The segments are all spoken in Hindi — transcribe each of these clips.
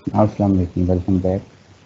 अस्सलाम वालेकुम, welcome back.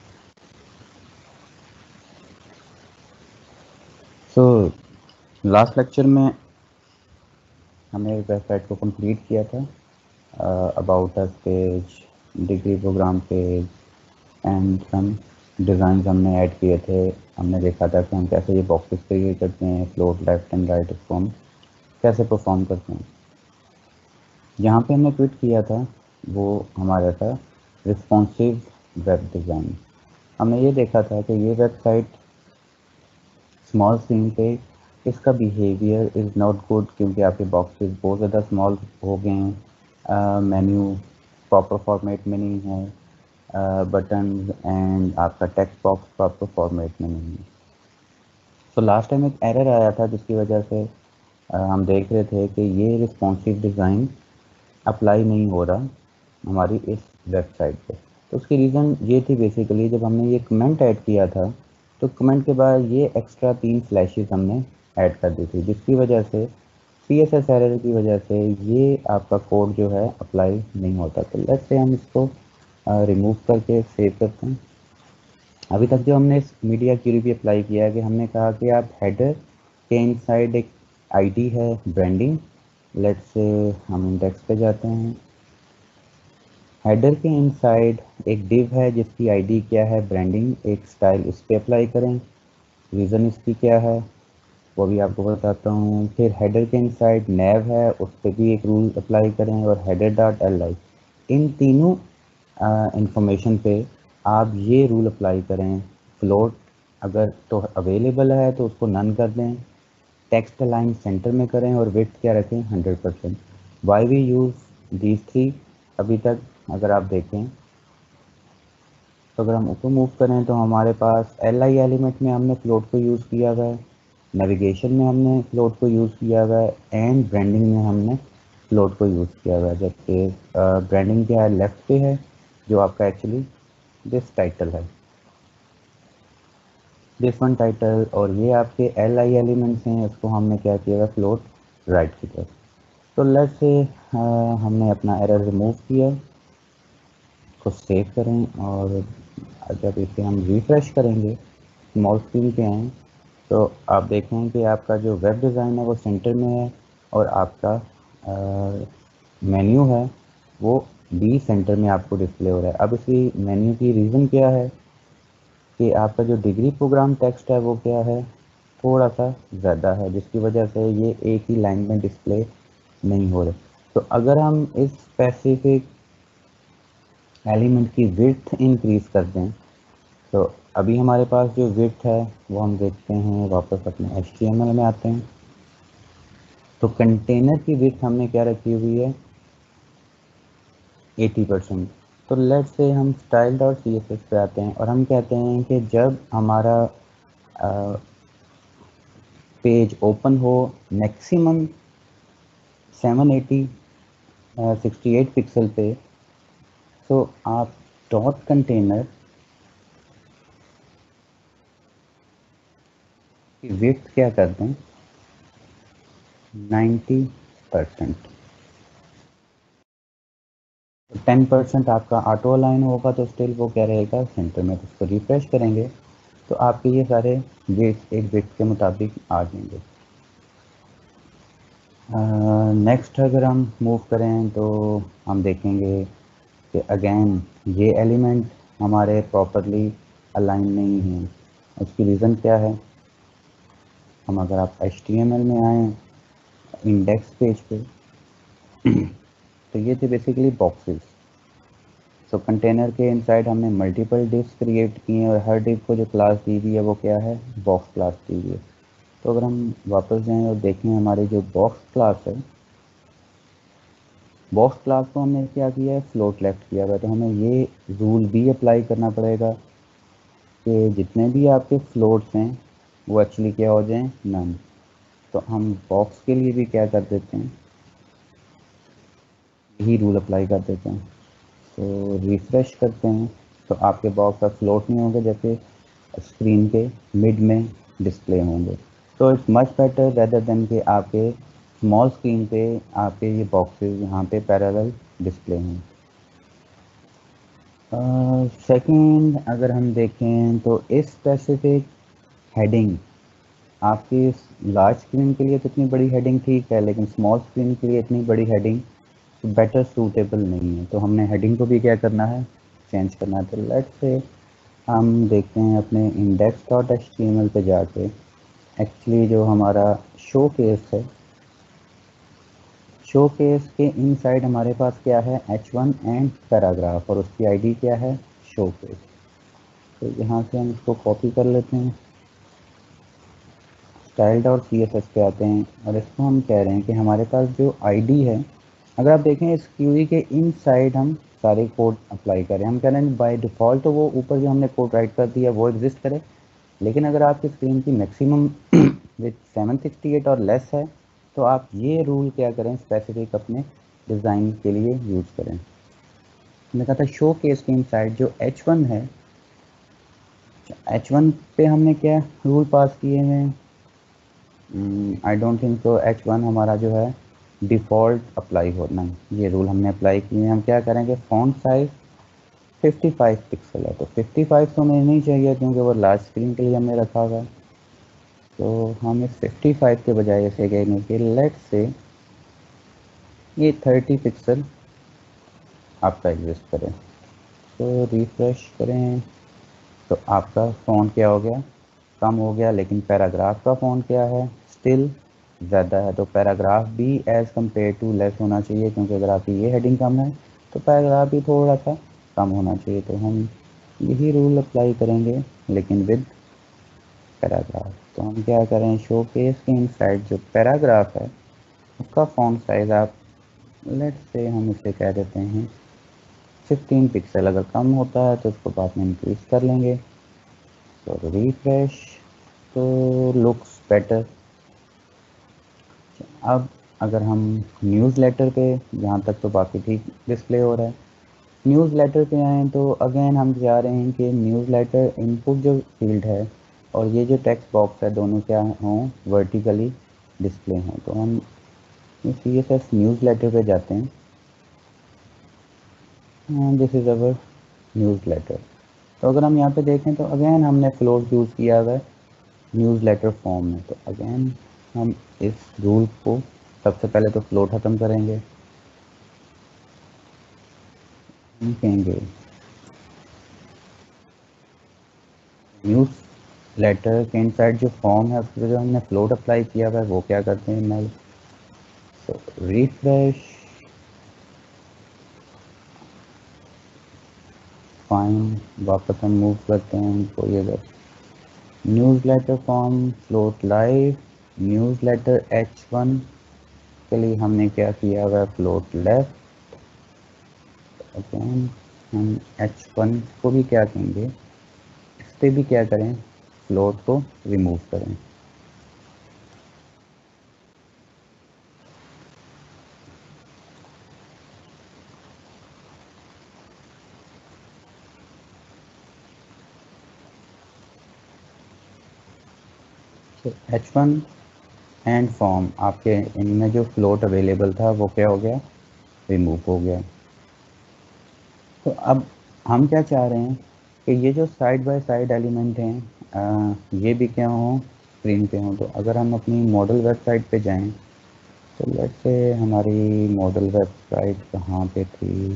So last lecture में हमने वेबसाइट को कंप्लीट किया था। About us page, degree program page and some design हमने ऐड किए थे। हमने देखा था कि हम कैसे ये बॉक्सेस क्रिएट करते हैं, फ्लोट लेफ्ट एंड राइट इसको हम कैसे परफॉर्म करते हैं। जहाँ पे हमने क्विट किया था वो हमारा था रिस्पॉन्सिव वेब डिज़ाइन। हमने ये देखा था कि ये वेबसाइट स्मॉल स्क्रीन पे इसका बिहेवियर इज़ नॉट गुड, क्योंकि आपके बॉक्सेस बहुत ज़्यादा स्मॉल हो गए हैं, मेन्यू प्रॉपर फॉर्मेट में नहीं है, बटन एंड आपका टेक्स्ट बॉक्स प्रॉपर फॉर्मेट में नहीं है। तो लास्ट टाइम एक एरर आया था जिसकी वजह से हम देख रहे थे कि ये रिस्पॉन्सिव डिज़ाइन अप्लाई नहीं हो रहा हमारी इस वेबसाइट पे। तो उसकी रीज़न ये थी, बेसिकली जब हमने ये कमेंट ऐड किया था तो कमेंट के बाद ये एक्स्ट्रा 3 स्लैशेस हमने ऐड कर दी थी, जिसकी वजह से CSS एरर की वजह से ये आपका कोड जो है अप्लाई नहीं होता। तो लेट्स से हम इसको रिमूव करके सेव करते हैं। अभी तक जो हमने इस मीडिया क्यूरी भी अप्लाई किया है कि हमने कहा कि आप हेडर के इनसाइड एक आईडी है ब्रांडिंग। लेट्स से हम इंडेक्स पे जाते हैं। हेडर के इनसाइड एक डिव है जिसकी आईडी क्या है ब्रांडिंग, एक स्टाइल उस पर अप्लाई करें। रीज़न इसकी क्या है वो भी आपको बताता हूँ। फिर हेडर के इनसाइड नेव है, उस पर भी एक रूल अप्लाई करें, और हेडर डॉट li, इन तीनों इंफॉर्मेशन पे आप ये रूल अप्लाई करें। फ्लोट अगर तो अवेलेबल है तो उसको नन कर दें, टेक्स्ट अलाइन सेंटर में करें, और विड्थ क्या रखें 100%। Why we use these three अभी तक अगर आप देखें तो अगर हम ऊपर मूव करें तो हमारे पास li एलिमेंट में हमने फ्लोट को यूज़ किया हुआ है, नेविगेशन में हमने फ्लोट को यूज़ किया हुआ है, एंड ब्रांडिंग में हमने फ्लोट को यूज़ किया हुआ है। जबकि ब्रांडिंग क्या है, लेफ्ट पे है, जो आपका एक्चुअली दिस टाइटल है, दिस वन टाइटल, और ये आपके li एलिमेंट्स हैं, इसको हमने क्या किया हुआ फ्लोट राइट की तरफ। तो लेट्स से हमने अपना एरर रिमूव किया, इसको सेव करें, और जब इसे हम रिफ्रेश करेंगे स्मॉल स्क्रीन पे आएँ तो आप देखें कि आपका जो वेब डिज़ाइन है वो सेंटर में है, और आपका मेन्यू है वो भी सेंटर में आपको डिस्प्ले हो रहा है। अब इसी मेन्यू की रीज़न क्या है कि आपका जो डिग्री प्रोग्राम टेक्स्ट है वो क्या है, थोड़ा सा ज़्यादा है, जिसकी वजह से ये एक ही लाइन में डिस्प्ले नहीं हो रहे। तो अगर हम इस स्पेसिफिक एलिमेंट की विड्थ इंक्रीज़ कर दें तो अभी हमारे पास जो विड्थ है वो हम देखते हैं, वापस अपने HTML में आते हैं तो कंटेनर की विड्थ हमने क्या रखी हुई है 80%। तो लेट्स से हम स्टाइल डॉट CSS पे आते हैं और हम कहते हैं कि जब हमारा पेज ओपन हो मैक्सिमम 780 68 पिक्सल पे, तो आप डॉट कंटेनर की विड्थ क्या कर दें 90%। 10% आपका ऑटो अलाइन होगा तो स्टिल वो क्या रहेगा सेंटर में। तो उसको रिफ्रेश करेंगे तो आपके ये सारे वेट्स एक वेट के मुताबिक आ जाएंगे। नेक्स्ट अगर हम मूव करें तो हम देखेंगे कि अगेन ये एलिमेंट हमारे प्रॉपरली अलाइन नहीं हैं। उसकी रीज़न क्या है, हम अगर आप HTML में आएँ इंडेक्स पेज पे तो ये थे बेसिकली बॉक्सेस। तो कंटेनर के इनसाइड हमने मल्टीपल डिव्स क्रिएट किए हैं और हर डिव को जो क्लास दी हुई है वो क्या है बॉक्स क्लास दी हुई है। तो अगर हम वापस जाएं और देखें हमारी जो बॉक्स क्लास है, बॉक्स क्लास को हमने क्या किया है फ्लोट लेफ्ट किया हुआ है। तो हमें ये रूल भी अप्लाई करना पड़ेगा कि जितने भी आपके फ्लोट्स हैं वो एक्चुअली क्या हो जाएं नन। तो हम बॉक्स के लिए भी क्या कर देते हैं यही रूल अप्लाई कर देते हैं। तो रिफ्रेश करते हैं तो आपके बॉक्स का फ्लोट नहीं होंगे, जैसे स्क्रीन के मिड में डिस्प्ले होंगे। तो it's much better rather than कि आपके स्मॉल स्क्रीन पे आपके ये बॉक्सेस यहाँ पे पैरेलल डिस्प्ले हैं। सेकंड अगर हम देखें तो इस स्पेसिफिक हेडिंग आपकी लार्ज स्क्रीन के लिए तो इतनी बड़ी हेडिंग ठीक है, लेकिन स्मॉल स्क्रीन के लिए इतनी बड़ी हेडिंग बेटर सूटेबल नहीं है। तो हमने हेडिंग को भी क्या करना है, चेंज करना है। तो लेट्स से हम देखते हैं अपने index.html पे जाके एक्चुअली जो हमारा शो केस है, शो केस के इनसाइड हमारे पास क्या है, h1 एंड पैराग्राफ, और उसकी आईडी क्या है, शो केस। तो यहाँ से हम इसको कॉपी कर लेते हैं, स्टाइल्ड और CSS पे आते हैं, और इसको हम कह रहे हैं कि हमारे पास जो आईडी है, अगर आप देखें इस क्यूरी के इनसाइड हम सारे कोड अप्लाई करें। हम कह रहे हैं बाय डिफ़ॉल्ट तो वो ऊपर जो हमने कोड राइट कर दिया वो एग्जिस्ट करे, लेकिन अगर आपकी स्क्रीन की मैक्सिमम विथ 768 और लेस है तो आप ये रूल क्या करें, स्पेसिफिक अपने डिज़ाइन के लिए यूज़ करें। मैंने कहा था शो केस के इनसाइड जो h1 है, h1 पे हमने क्या रूल पास किए हैं, I don't think so h1 हमारा जो है डिफ़ॉल्ट अप्लाई होना है, ये रूल हमने अप्लाई किए हैं। हम क्या करेंगे, फ़ॉन्ट साइज़ 55 पिक्सल है, तो 55 तो हमें नहीं चाहिए क्योंकि वो लार्ज स्क्रीन के लिए हमने रखा हुआ है। तो हम इस 55 के बजाय ऐसे कहेंगे कि लेट से ये 30 पिक्सल आपका एग्जिस्ट करें। तो रिफ्रेश करें तो आपका फ़ॉन्ट क्या हो गया, कम हो गया, लेकिन पैराग्राफ का फ़ॉन्ट क्या है, स्टिल ज़्यादा है। तो पैराग्राफ भी एज़ कम्पेयर टू लेस होना चाहिए, क्योंकि अगर आपकी ये हेडिंग कम है तो पैराग्राफ भी थोड़ा सा कम होना चाहिए। तो हम यही रूल अप्लाई करेंगे लेकिन विद पैराग्राफ। तो हम क्या करें, शो केस के इनसाइड जो पैराग्राफ है उसका फ़ॉन्ट साइज़ आप लेट से हम इसे कह देते हैं 15 पिक्सल। अगर कम होता है तो उसको बाद में इंक्रीज कर लेंगे। तो रिफ्रेश, तो लुक्स बेटर। अब अगर हम न्यूज़लेटर पे, जहाँ तक तो बाकी ठीक डिस्प्ले हो रहा है, न्यूज़लेटर पे आएँ तो अगेन हम जा रहे हैं कि न्यूज़लेटर इनपुट जो फील्ड है और ये जो टेक्स्ट बॉक्स है दोनों क्या हों, वर्टिकली डिस्प्ले हों। तो हम CSS न्यूज़लेटर पे जाते हैं, दिस इज़ अवर न्यूज़लेटर। तो अगर हम यहाँ पे देखें तो अगेन हमने फ्लोट यूज़ किया हुआ है न्यूज़लेटर फॉर्म में। तो अगेन हम इस रूल को सबसे पहले तो फ्लोट ख़त्म करेंगे, हम कहेंगे न्यूज़ लेटर के इनसाइड जो फॉर्म है उसके जो हमने फ्लोट अप्लाई किया हुआ है वो क्या करते हैं नल। तो रिफ्रेश, फाइन, वापस हम मूव करते हैं उनको, ये newsletter form float live, newsletter h1 के लिए हमने क्या किया हुआ है, फ्लोट लेफ्ट। अगेन हम h1 को भी क्या कहेंगे, इस पर भी क्या करें, फ्लोट को रिमूव करें। तो h1 एंड फॉर्म आपके इनमें जो फ्लोट अवेलेबल था वो क्या हो गया, रिमूव हो गया। तो अब हम क्या चाह रहे हैं कि ये जो साइड बाय साइड एलिमेंट हैं ये भी क्या हो, स्क्रीन पे हों। तो अगर हम अपनी मॉडल वेबसाइट पे जाएं तो लेट्स से हमारी मॉडल वेबसाइट कहाँ पे थी,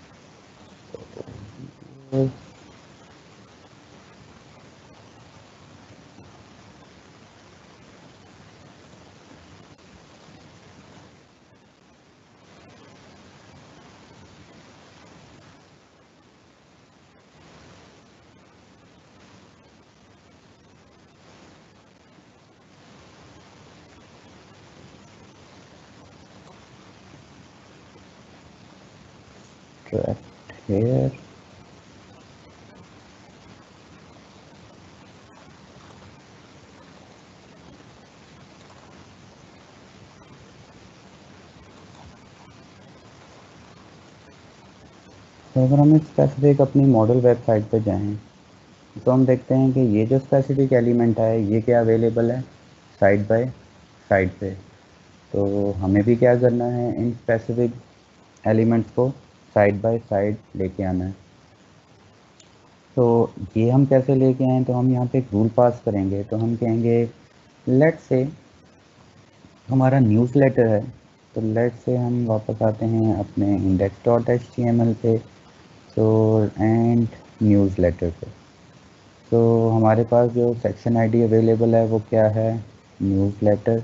ट्रैक हेयर। तो अगर हम स्पेसिफिक अपनी मॉडल वेबसाइट पे जाएं तो हम देखते हैं कि ये जो स्पेसिफिक एलिमेंट है ये क्या अवेलेबल है, साइड बाय साइड पे। तो हमें भी क्या करना है, इन स्पेसिफिक एलिमेंट्स को साइड बाय साइड लेके आना है। तो ये हम कैसे लेके आए, तो हम यहाँ पे एक रूल पास करेंगे। तो हम कहेंगे लेट से हमारा न्यूज़लेटर है, तो लेट से हम वापस आते हैं अपने index.html पे, तो एंड न्यूज़लेटर पे। तो हमारे पास जो सेक्शन आईडी अवेलेबल है वो क्या है, न्यूज़लेटर।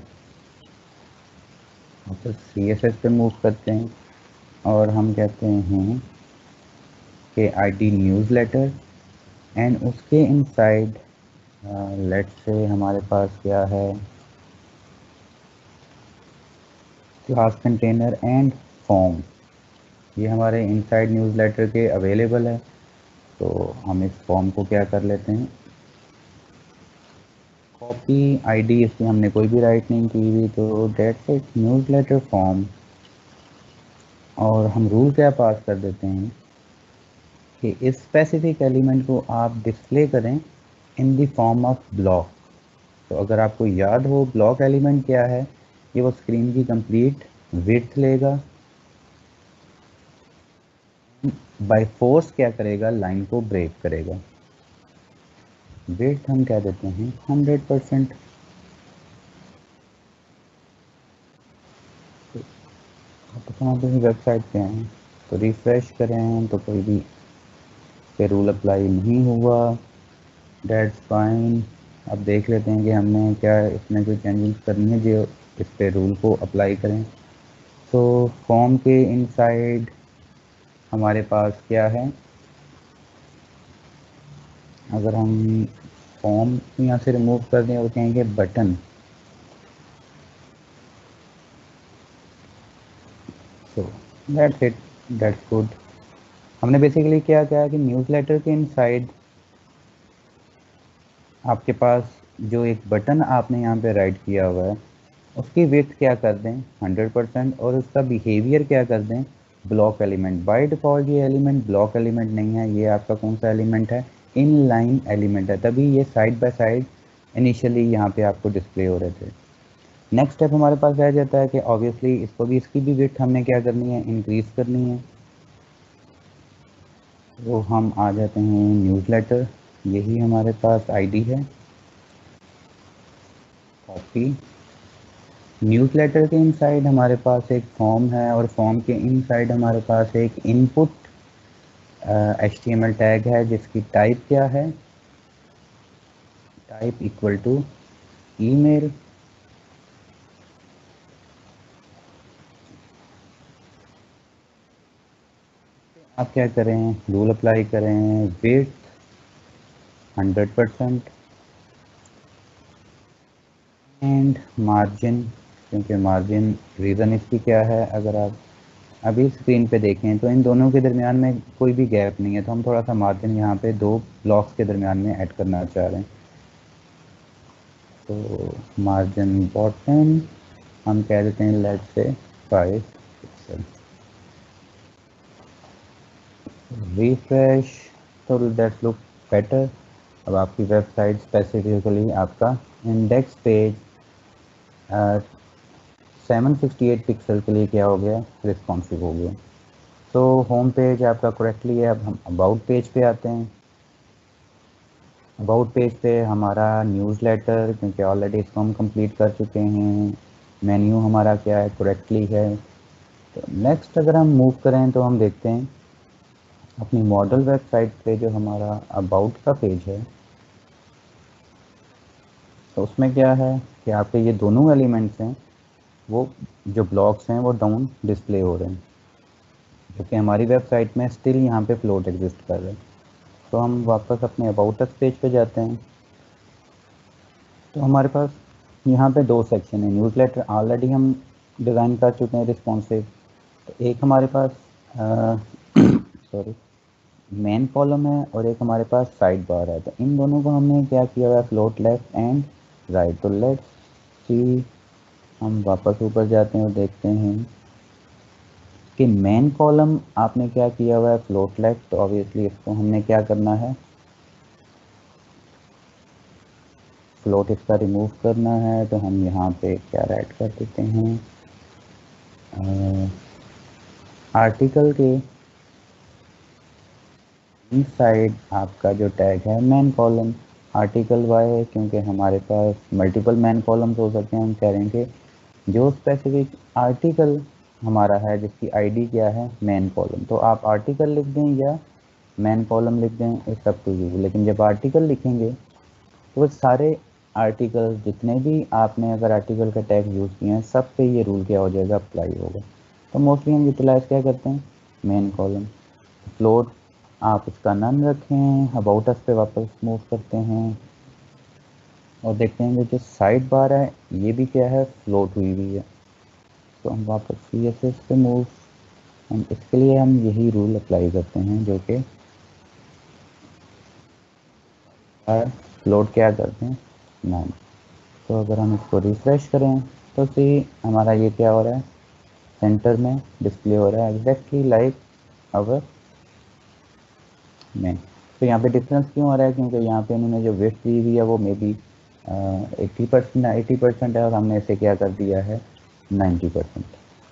तो CSS पे मूव करते हैं और हम कहते हैं कि आईडी न्यूज़लेटर, एंड उसके इनसाइड लेट्स से हमारे पास क्या है, क्लास कंटेनर एंड फॉर्म। ये हमारे इनसाइड न्यूज़लेटर के अवेलेबल है। तो हम इस फॉर्म को क्या कर लेते हैं, कॉपी आईडी इसकी हमने कोई भी राइट नहीं की हुई, तो डेट्स इट न्यूज़लेटर फॉर्म। और हम रूल क्या पास कर देते हैं कि इस स्पेसिफिक एलिमेंट को आप डिस्प्ले करें in the form of block. तो अगर आपको याद हो ब्लॉक एलिमेंट क्या है, ये वो स्क्रीन की कंप्लीट विड्थ लेगा, बाय फोर्स क्या करेगा, लाइन को ब्रेक करेगा। विड्थ हम कह देते हैं 100%। तो हम अपनी वेबसाइट पे हैं, तो रिफ्रेश करें तो कोई भी पे रूल अप्लाई नहीं हुआ, डेट्स फाइन। अब देख लेते हैं कि हमने क्या इसमें कोई चेंजेस करनी है जो इस पे रूल को अप्लाई करें। तो फॉर्म के इनसाइड हमारे पास क्या है, अगर हम फॉर्म यहाँ से रिमूव कर दें और कहेंगे button, so that's it, that's good. हमने बेसिकली क्या किया कि न्यूज़लेटर के इनसाइड आपके पास जो एक बटन आपने यहाँ पे राइट किया हुआ है उसकी विड्थ क्या कर दें 100%, और उसका बिहेवियर क्या कर दें ब्लॉक एलिमेंट। बाय डिफ़ॉल्ट ये एलिमेंट ब्लॉक एलिमेंट नहीं है, ये आपका कौन सा एलिमेंट है, इन लाइन एलिमेंट है, तभी ये साइड बाय साइड इनिशियली यहाँ पे आपको डिस्प्ले हो रहे थे। नेक्स्ट स्टेप हमारे पास रह जाता है कि ऑब्वियसली इसको भी, इसकी भी विड्थ हमने क्या करनी है, इंक्रीज़ करनी है। तो हम आ जाते हैं न्यूज़लेटर, यही हमारे पास आईडी है, कॉपी। न्यूज़लेटर के इनसाइड हमारे पास एक फॉर्म है, और फॉर्म के इनसाइड हमारे पास एक इनपुट HTML टैग है जिसकी टाइप क्या है, टाइप इक्वल टू ईमेल। आप क्या करें, रूल अप्लाई करें, विड्थ 100% एंड मार्जिन, क्योंकि मार्जिन रीज़न इसकी क्या है, अगर आप अभी स्क्रीन पे देखें तो इन दोनों के दरमियान में कोई भी गैप नहीं है, तो हम थोड़ा सा मार्जिन यहाँ पे दो ब्लॉक्स के दरमियान में ऐड करना चाह रहे हैं। तो मार्जिन बॉटम हम कह देते हैं लेट से 5 पिक्सल। रिफ्रेश, तो दैट्स लुक बेटर। अब आपकी वेबसाइट स्पेसिफिकली आपका इंडेक्स पेज 768 पिक्सल के लिए क्या हो गया, रिस्पॉन्सिव हो गया। तो होम पेज आपका करेक्टली है। अब हम अबाउट पेज पे आते हैं। अबाउट पेज पे हमारा न्यूज़लेटर, क्योंकि ऑलरेडी इसको हम कंप्लीट कर चुके हैं, मेन्यू हमारा क्या है, करेक्टली है। तो नेक्स्ट अगर हम मूव करें तो हम देखते हैं अपनी मॉडल वेबसाइट पे जो हमारा अबाउट का पेज है, तो उसमें क्या है कि आपके ये दोनों एलिमेंट्स हैं, वो जो ब्लॉक्स हैं वो डाउन डिस्प्ले हो रहे हैं, क्योंकि हमारी वेबसाइट में स्टिल यहाँ पे फ्लोट एग्जिस्ट कर रहे हैं। तो हम वापस अपने अबाउट अस पेज पे जाते हैं। तो हमारे पास यहाँ पे दो सेक्शन है, न्यूज़लेटर ऑलरेडी हम डिज़ाइन कर चुके हैं रिस्पॉन्सिव। तो एक हमारे पास सॉरी मेन कॉलम है और एक हमारे पास साइड बार है। तो इन दोनों को हमने क्या किया हुआ है, फ्लोट लेफ्ट एंड राइट। तो लेट्स सी, हम वापस ऊपर जाते हैं और देखते हैं कि मेन कॉलम आपने क्या किया हुआ है, फ्लोट लेफ्ट। तो ऑब्वियसली इसको हमने क्या करना है, फ्लोट इसका रिमूव करना है। तो हम यहाँ पे क्या ऐड कर देते हैं, आर्टिकल के इनसाइड आपका जो टैग है मेन कॉलम आर्टिकल वाई है, क्योंकि हमारे पास मल्टीपल मेन कॉलम्स हो सकते हैं। हम कह रहे हैं कि जो स्पेसिफिक आर्टिकल हमारा है जिसकी आईडी क्या है मेन कॉलम, तो आप आर्टिकल लिख दें या मेन कॉलम लिख दें, इट्स अप टू यू। लेकिन जब आर्टिकल लिखेंगे तो वो सारे आर्टिकल जितने भी आपने अगर आर्टिकल का टैग यूज़ किए हैं सब पे ये रूल क्या हो जाएगा, अप्लाई होगा। तो मोस्टली हम यूटिलाइज क्या करते हैं, मेन कॉलम। फ्लोट आप उसका नन रखें। अबाउट अस पे वापस मूव करते हैं और देखते हैं जो साइड बार है ये भी क्या है, फ्लोट हुई हुई है। तो हम वापस CSS पे मूव, हम इसके लिए हम यही रूल अप्लाई करते हैं जो कि फ्लोट क्या करते हैं, नन। तो अगर हम इसको रिफ्रेश करें तो सी हमारा ये क्या हो रहा है, सेंटर में डिस्प्ले हो रहा है एग्जैक्टली लाइक अवर में। तो यहाँ पे डिफरेंस क्यों हो रहा है, क्योंकि यहाँ पे उन्होंने जो विड्थ दी हुई है वो मे बी 80% है और हमने इसे क्या कर दिया है 90%।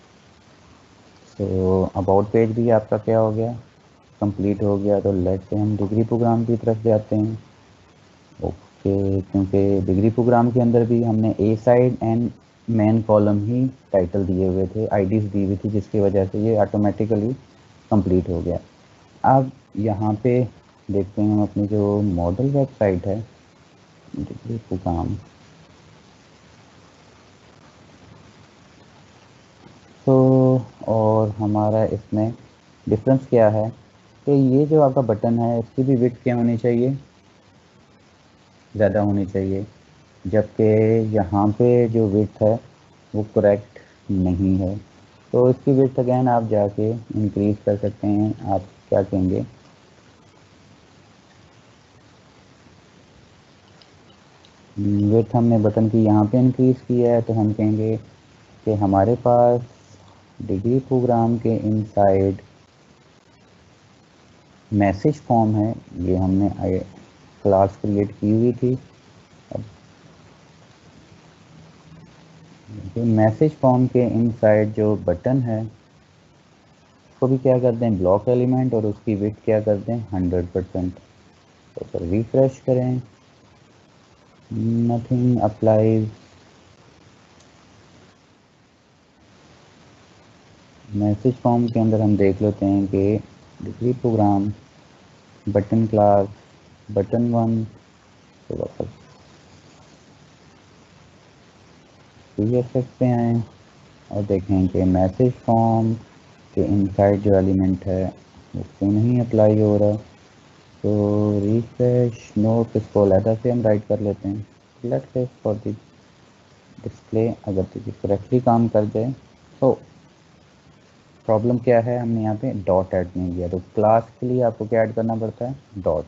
तो अबाउट पेज भी आपका क्या हो गया, कंप्लीट हो गया। तो लेट से हम डिग्री प्रोग्राम की तरफ जाते हैं। ओके, क्योंकि डिग्री प्रोग्राम के अंदर भी हमने aside and main column ही टाइटल दिए हुए थे, आईडीज दी हुई थी, जिसकी वजह से ये ऑटोमेटिकली कंप्लीट हो गया। अब यहाँ पे देखते हैं हम अपनी जो मॉडल वेबसाइट है डिग्री प्रोग्राम। तो और हमारा इसमें डिफरेंस क्या है कि ये जो आपका बटन है इसकी भी विड्थ क्या होनी चाहिए, ज़्यादा होनी चाहिए, जबकि यहाँ पे जो विड्थ है वो करेक्ट नहीं है। तो इसकी विड्थ अगेन आप जाके इंक्रीज कर सकते हैं। आप क्या कहेंगे, विड्थ हमने बटन की यहाँ पे इंक्रीज किया है तो हम कहेंगे कि हमारे पास डिग्री प्रोग्राम के इनसाइड मैसेज फॉर्म है, ये हमने क्लास क्रिएट की हुई थी। जो मैसेज फॉर्म के इनसाइड जो बटन है उसको भी क्या कर दें, ब्लॉक एलिमेंट, और उसकी विड्थ क्या कर दें 100%। तो फिर रिफ्रेश करें, नथिंग अप्लाइज। मैसेज फॉर्म के अंदर हम देख लेते हैं कि degree programme button class button 1। तो वापस CSS पे आए और देखें कि मैसेज फॉर्म के इनसाइड जो एलिमेंट है वो क्यों नहीं अप्लाई हो रहा। तो रिफ्रेश नोट इसको अलहदा से हम राइट कर लेते हैं, लेट्स से फॉर द डिस्प्ले अगर तो करेक्टली काम कर जाए। तो प्रॉब्लम क्या है, हमने यहाँ पे डॉट ऐड नहीं किया। तो क्लास के लिए आपको क्या ऐड करना पड़ता है, डॉट।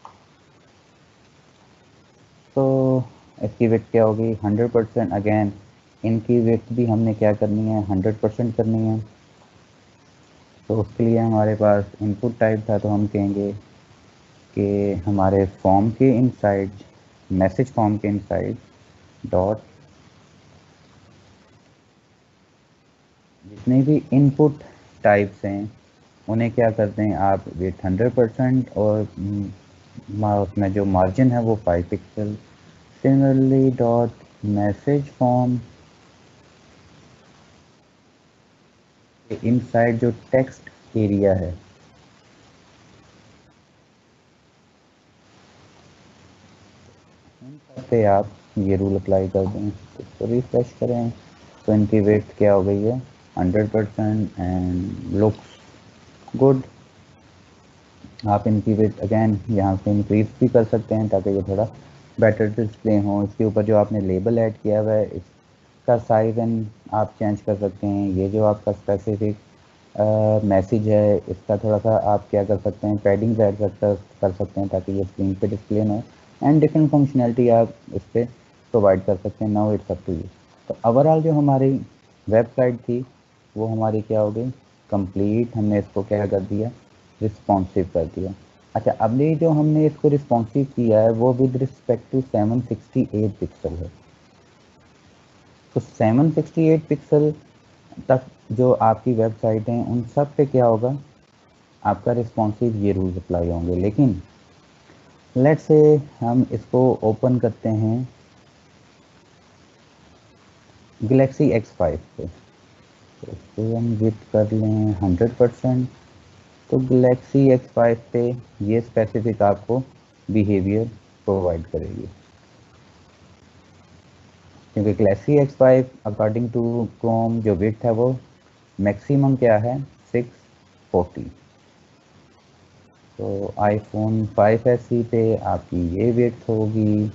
तो इसकी विड्थ क्या होगी 100%। अगेन इनकी विड्थ भी हमने क्या करनी है 100% करनी है। तो उसके लिए हमारे पास इनपुट टाइप था, तो हम कहेंगे कि हमारे फॉर्म के इनसाइड, मैसेज फॉर्म के इनसाइड डॉट जितने भी इनपुट टाइप्स हैं उन्हें क्या करते हैं आप विथ 100% और उसमें जो मार्जिन है वो 5 pixel. Similarly dot message form के इनसाइड जो टेक्स्ट एरिया है पे आप ये रूल अप्लाई कर दें। इसको रिफ्रेश करें तो इनकी वेट क्या हो गई है 100% एंड लुक्स गुड। आप इनकी वेट अगेन यहाँ से इंक्रीज भी कर सकते हैं ताकि ये थोड़ा बेटर डिस्प्ले हो। इसके ऊपर जो आपने लेबल ऐड किया हुआ है इसका साइज एंड आप चेंज कर सकते हैं। ये जो आपका स्पेसिफिक मैसेज है इसका थोड़ा सा आप क्या कर सकते हैं, पैडिंग ऐड कर सकते हैं ताकि ये स्क्रीन पे डिस्प्ले ना हो। एंड डिफरेंट फंक्शनैलिटी आप इस पर प्रोवाइड कर सकते हैं। Now it's up to you. तो ओवरऑल जो हमारी वेबसाइट थी वो हमारी क्या हो गई, कंप्लीट। हमने इसको क्या कर दिया, रिस्पॉन्सिव कर दिया। अच्छा, अब ये जो हमने इसको रिस्पॉन्सिव किया है वो विद रिस्पेक्ट टू 768 पिक्सल है। तो 768 पिक्सल तक जो आपकी वेबसाइट हैं उन सब पे क्या होगा, आपका रिस्पॉन्सिव ये रूल्स अप्लाई होंगे। लेकिन लेट्स से हम इसको ओपन करते हैं गैलेक्सी X5 पे, तो इसको हम विथ कर लें 100%। तो गैलेक्सी X5 पे ये स्पेसिफिक आपको बिहेवियर प्रोवाइड करेगी, क्योंकि Galaxy X5 according to Chrome जो विड्थ है वो मैक्सिमम क्या है 640। तो आईफोन 5SE पे आपकी ये विड्थ होगी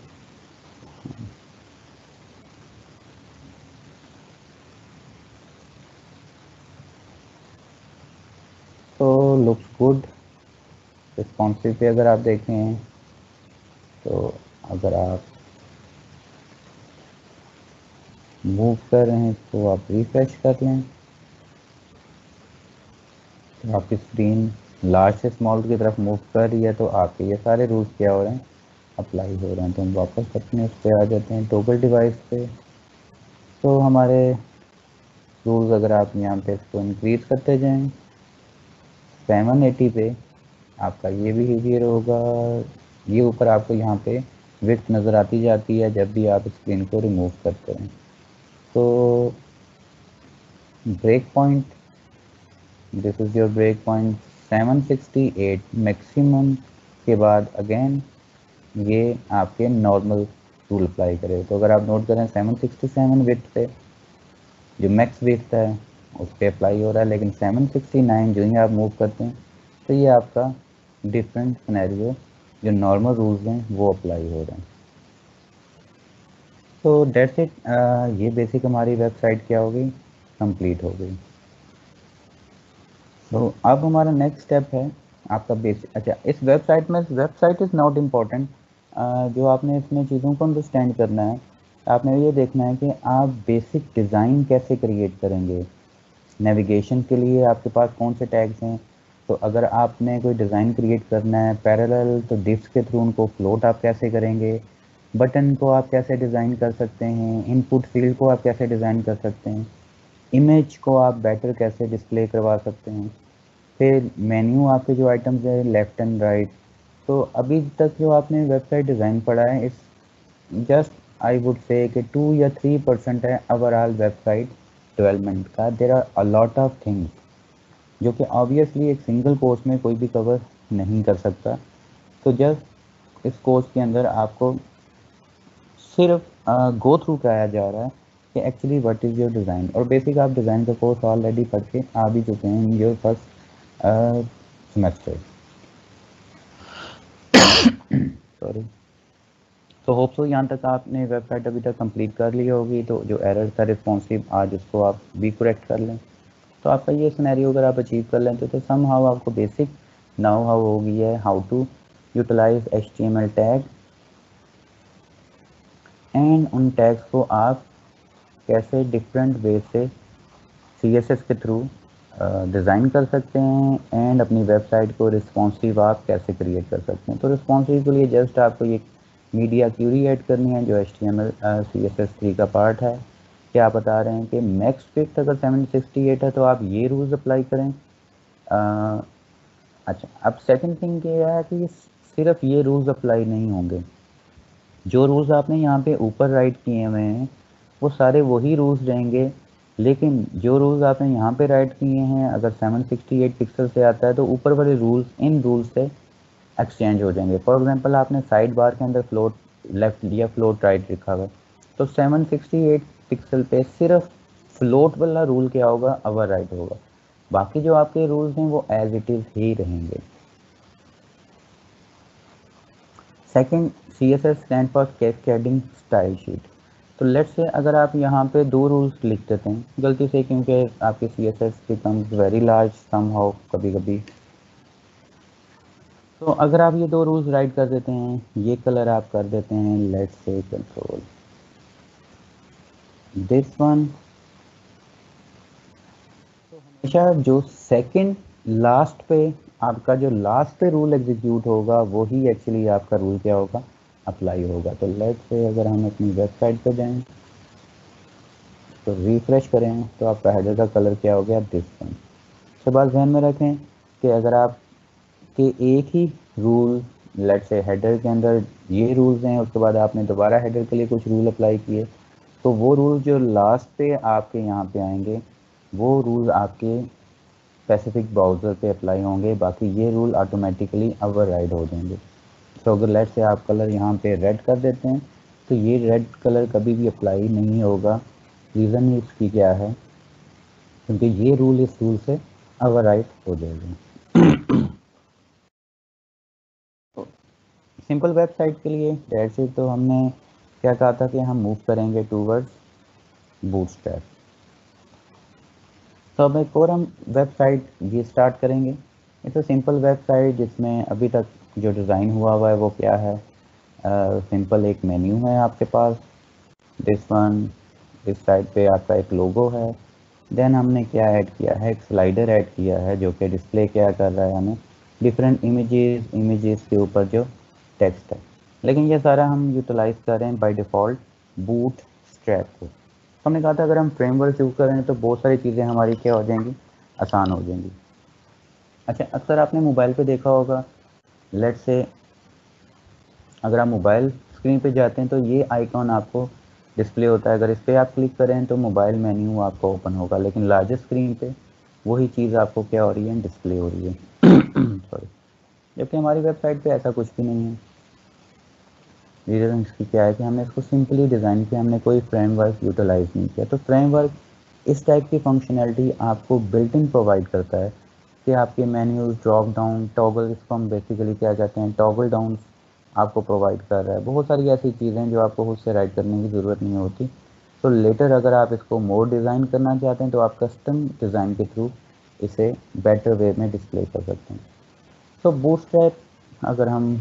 तो लुक्स गुड। रिस्पॉन्सिव पे अगर आप देखें तो अगर आप मूव कर रहे हैं तो आप रिफ्रेश कर लें तो आपकी स्क्रीन लार्ज से स्मॉल की तरफ मूव कर रही है, तो आपके ये सारे रूल्स क्या हो रहे हैं अप्लाई हो रहे हैं। तो हम वापस अपने उस पर आ जाते हैं टॉगल डिवाइस पे। तो हमारे रूल्स अगर आप यहाँ पे इसको इंक्रीज करते जाएं 780 पे आपका ये बिहेवियर होगा। ये ऊपर आपको यहाँ पे विड्थ नज़र आती जाती है जब भी आप स्क्रीन को रिमूव करते हैं। तो break point, this is your break point 768 maximum के बाद अगेन ये आपके नॉर्मल रूल अप्लाई करे। तो अगर आप नोट करें 767 विड्थ पे जो मैक्स विड्थ है उस पर अप्लाई हो रहा है, लेकिन 769 जो ही आप मूव करते हैं तो ये आपका डिफरेंट सिनेरियो जो नॉर्मल रूल्स हैं वो अप्लाई हो रहे हैं। तो डेट्स इट, ये बेसिक हमारी वेबसाइट क्या हो गई कंप्लीट हो गई। तो अब हमारा नेक्स्ट स्टेप है आपका बेसिक। अच्छा, इस वेबसाइट में वेबसाइट इज़ नॉट इम्पॉर्टेंट, जो आपने इसमें चीज़ों को अंडरस्टैंड करना है आपने ये देखना है कि आप बेसिक डिज़ाइन कैसे क्रिएट करेंगे। नेविगेशन के लिए आपके पास कौन से टैग्स हैं, तो अगर आपने कोई डिज़ाइन क्रिएट करना है पैरेलल तो डिफ्स के थ्रू उनको फ्लोट आप कैसे करेंगे, बटन को आप कैसे डिज़ाइन कर सकते हैं, इनपुट फील्ड को आप कैसे डिज़ाइन कर सकते हैं, इमेज को आप बेटर कैसे डिस्प्ले करवा सकते हैं, फिर मेन्यू आपके जो आइटम्स है लेफ़्ट एंड राइट। तो अभी तक जो आपने वेबसाइट डिज़ाइन पढ़ा है इस जस्ट आई वुड से कि 2 या 3% है ओवरऑल वेबसाइट डेवलपमेंट का। There are a lot of things जो कि ऑब्वियसली एक सिंगल कोर्स में कोई भी कवर नहीं कर सकता। तो जस्ट इस कोर्स के अंदर आपको सिर्फ गो थ्रू कराया जा रहा है कि actually what is your design, और बेसिक आप डिज़ाइन का कोर्स ऑलरेडी पढ़ के आ भी चुके हैं in your first semester. Sorry. तो होप सो यहाँ तक आपने वेबसाइट अभी तक कंप्लीट कर ली होगी। तो जो एरर था रिस्पॉन्सिव आज उसको आप भी करेक्ट कर लें। तो आपका ये सिनेरियो अगर आप अचीव कर लें तो सम हाउ आपको बेसिक नाउ हाउ हो गई है how to utilise HTML tag, and उन टैग्स को आप कैसे डिफरेंट वे से CSS के थ्रू डिज़ाइन कर सकते हैं, एंड अपनी वेबसाइट को रिस्पॉन्सिव आप कैसे क्रिएट कर सकते हैं। तो रिस्पॉन्सिव के लिए जस्ट आपको ये मीडिया क्यूरी ऐड करनी है जो HTML CSS3 का पार्ट है। क्या आप बता रहे हैं कि मैक्स विड्थ अगर 768 है तो आप ये रूल्स अप्लाई करें। अच्छा, अब सेकंड थिंग ये है कि सिर्फ ये रूल्स अप्लाई नहीं होंगे। जो रूल्स आपने यहाँ पे ऊपर राइट किए हुए हैं वो सारे वही रूल्स रहेंगे, लेकिन जो रूल्स आपने यहाँ पे राइट किए हैं अगर 768 पिक्सल से आता है तो ऊपर वाले रूल्स इन रूल्स से एक्सचेंज हो जाएंगे। फॉर एग्जांपल आपने साइड बार के अंदर फ्लोट लेफ्ट या फ्लोट राइट लिखा हुआ है, तो 768 पिक्सल पे सिर्फ फ्लोट वाला रूल क्या होगा ओवर राइट होगा, बाकी जो आपके रूल्स हैं वो एज इट इज़ ही रहेंगे। Second, CSS stand for cascading style sheet. तो लेट्स से अगर आप यहाँ पे दो रूल्स लिख देते हैं गलती से, क्योंकि आपके CSS becomes very large somehow कभी कभी, तो अगर आप ये दो रूल्स राइट कर देते हैं ये कलर आप कर देते हैं लेट्स से कंट्रोल दिस वन। तो हमेशा जो सेकंड लास्ट पे आपका जो लास्ट पे रूल एग्जीक्यूट होगा वही एक्चुअली आपका रूल क्या होगा अप्लाई होगा। तो लेट्स से अगर हम अपनी वेबसाइट पे जाएं तो रिफ्रेश करें तो आपका हेडर का कलर क्या हो गया दिस वन। इसके बाद ध्यान में रखें कि अगर आप के एक ही रूल, लेट से हेडर के अंदर ये रूल्स हैं, उसके बाद आपने दोबारा हेडर के लिए कुछ रूल अप्लाई किए, तो वो रूल जो लास्ट पे आपके यहाँ पे आएंगे वो रूल आपके स्पेसिफिक ब्राउज़र पे अप्लाई होंगे, बाकी ये रूल ऑटोमेटिकली ओवरराइड हो जाएंगे। तो अगर लेट से आप कलर यहाँ पे रेड कर देते हैं तो ये रेड कलर कभी भी अप्लाई नहीं होगा। रीज़न इसकी क्या है, क्योंकि ये रूल इस रूल से ओवरराइड हो जाएगा। तो सिंपल वेबसाइट के लिए दैट्स इट। तो हमने क्या कहा था कि हम मूव करेंगे टूवर्ड्स बूटस्ट्रैप। तो अब एक और हम वेबसाइट ये स्टार्ट करेंगे। इट्स अ सिंपल वेबसाइट जिसमें अभी तक जो डिज़ाइन हुआ है वो क्या है, सिंपल एक मेन्यू है आपके पास, दिस वन, इस साइड पे आपका एक लोगो है। देन हमने क्या ऐड किया है, एक स्लाइडर ऐड किया है जो कि डिस्प्ले क्या कर रहा है, हमें डिफरेंट इमेजेस के ऊपर जो टेक्स्ट है। लेकिन ये सारा हम यूटिलाइज कर रहे हैं बाय डिफ़ॉल्ट बूट स्ट्रैप को। हमने कहा था अगर हम फ्रेमवर्क यूज़ करें तो बहुत सारी चीज़ें हमारी क्या हो जाएंगी, आसान हो जाएंगी। अच्छा, अक्सर आपने मोबाइल पे देखा होगा, लेट से अगर आप मोबाइल स्क्रीन पे जाते हैं तो ये आइकॉन आपको डिस्प्ले होता है, अगर इस पर आप क्लिक करें तो मोबाइल मेन्यू आपको ओपन होगा, लेकिन लार्ज स्क्रीन पे वही चीज़ आपको क्या हो रही है, डिस्प्ले हो रही है। सॉरी, जबकि हमारी वेबसाइट पे ऐसा कुछ भी नहीं है। रीज़न इसकी क्या है कि हमने इसको सिंपली डिज़ाइन किया, हमने कोई फ्रेमवर्क यूटिलाइज नहीं किया। तो फ्रेमवर्क इस टाइप की फंक्शनैलिटी आपको बिल्ट इन प्रोवाइड करता है कि आपके मेन्यूज, ड्रॉप डाउन, टॉगल, इसको हम बेसिकली क्या कहते हैं, टॉगल डाउन आपको प्रोवाइड कर रहा है। बहुत सारी ऐसी चीज़ें जो आपको खुद से राइट करने की ज़रूरत नहीं होती। तो लेटर अगर आप इसको मोर डिज़ाइन करना चाहते हैं तो आप कस्टम डिज़ाइन के थ्रू इसे बेटर वे में डिस्प्ले कर सकते हैं। तो बूटस्ट्रैप अगर हम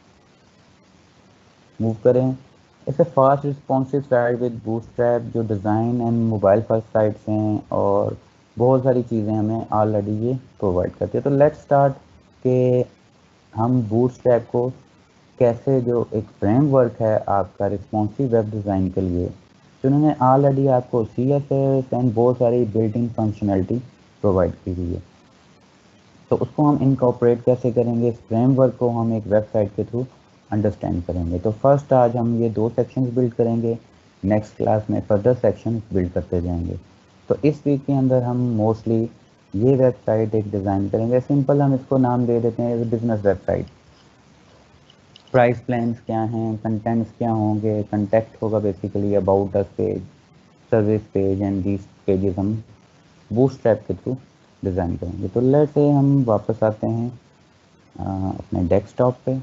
मूव करें, इसे fast responsive site with Bootstrap जो design and mobile first sites हैं और बहुत सारी चीज़ें हमें ऑलरेडी ये प्रोवाइड करती है। तो लेट्स स्टार्ट के हम बूटस्ट्रैप को कैसे, जो एक फ्रेमवर्क है आपका रिस्पॉन्सिव वेब डिज़ाइन के लिए, तो उन्होंने ऑलरेडी आपको CSS एंड बहुत सारी बिल्ट इन फंक्शनैलिटी प्रोवाइड की हुई है, तो उसको हम इनकॉर्पोरेट कैसे करेंगे, इस फ्रेमवर्क को हम एक वेबसाइट के थ्रू अंडरस्टैंड करेंगे। तो फर्स्ट आज हम ये 2 सेक्शंस बिल्ड करेंगे, नेक्स्ट क्लास में फर्दर सेक्शन बिल्ड करते जाएंगे। तो इस वीक के अंदर हम मोस्टली ये वेबसाइट एक डिज़ाइन करेंगे। सिंपल हम इसको नाम दे देते हैं बिजनेस वेबसाइट। प्राइस प्लान्स क्या हैं, कंटेंट्स क्या होंगे, कंटेक्ट होगा basically, about us page, service page and these pages हम बूटस्ट्रैप के थ्रू डिज़ाइन करेंगे। तो लेट्स से हम वापस आते हैं अपने डेस्कटॉप पे।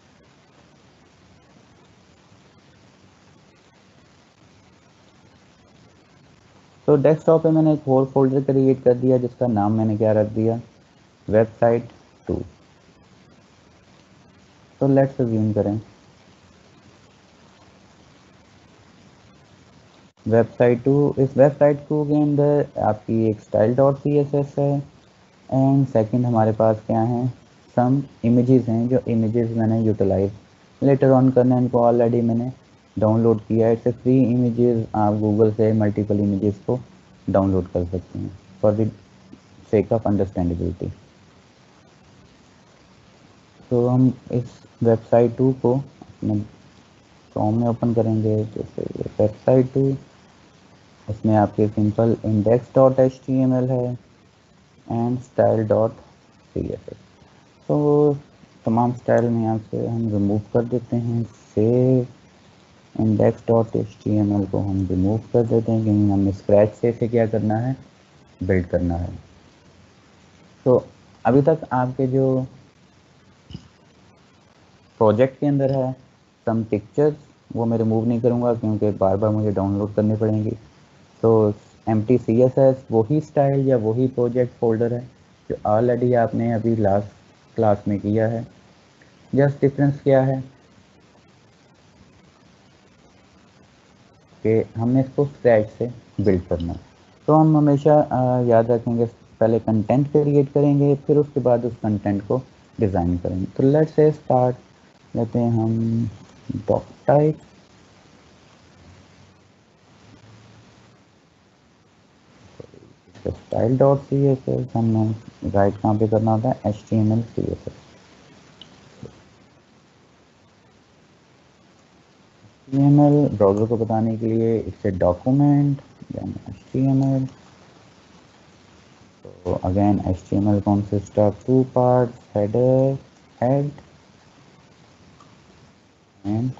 तो डेस्कटॉप पे मैंने एक और फोल्डर क्रिएट कर दिया जिसका नाम मैंने क्या रख दिया, वेबसाइट 2। तो लेट्स अज्यूम करें वेबसाइट 2, इस वेबसाइट 2 के अंदर आपकी एक स्टाइल डॉट CSS है एंड सेकंड हमारे पास क्या है, सम इमेजेस हैं, जो इमेजेस मैंने यूटिलाइज लेटर ऑन करना है, इनको ऑलरेडी मैंने डाउनलोड किया है। इट्स फ्री इमेजेस, आप गूगल से मल्टीपल इमेजेस को डाउनलोड कर सकते हैं for the sake of understandability. तो हम इस वेबसाइट 2 को अपने क्रोम में ओपन करेंगे। जैसे वेबसाइट 2, इसमें आपके सिंपल index.html है एंड style.css। तो तमाम स्टाइल में यहाँ से हम रिमूव कर देते हैं। सेव index.html को हम रिमूव कर देते हैं क्योंकि हमें स्क्रैच से इसे क्या करना है, बिल्ड करना है। तो अभी तक आपके जो प्रोजेक्ट के अंदर है सम पिक्चर्स, वो मैं रिमूव नहीं करूँगा क्योंकि बार बार मुझे डाउनलोड करनी पड़ेंगी। तो empty CSS वही स्टाइल या वही प्रोजेक्ट फोल्डर है जो ऑलरेडी आपने अभी लास्ट क्लास में किया है। जस्ट डिफरेंस क्या है कि हमने इसको स्क्रैच से बिल्ड करना है। तो हम हमेशा याद रखेंगे, पहले कंटेंट क्रिएट करेंगे फिर उसके बाद उस कंटेंट को डिज़ाइन करेंगे। तो लेट्स से स्टार्ट लेते हैं हम डॉक टाइप, तो style dot C S S हमने राइट कहाँ पे करना होता है, HTML CSS। HTML ब्राउज़र को बताने के लिए इससे डॉक्यूमेंट देन HTML। तो again HTML consists of two parts, header, head and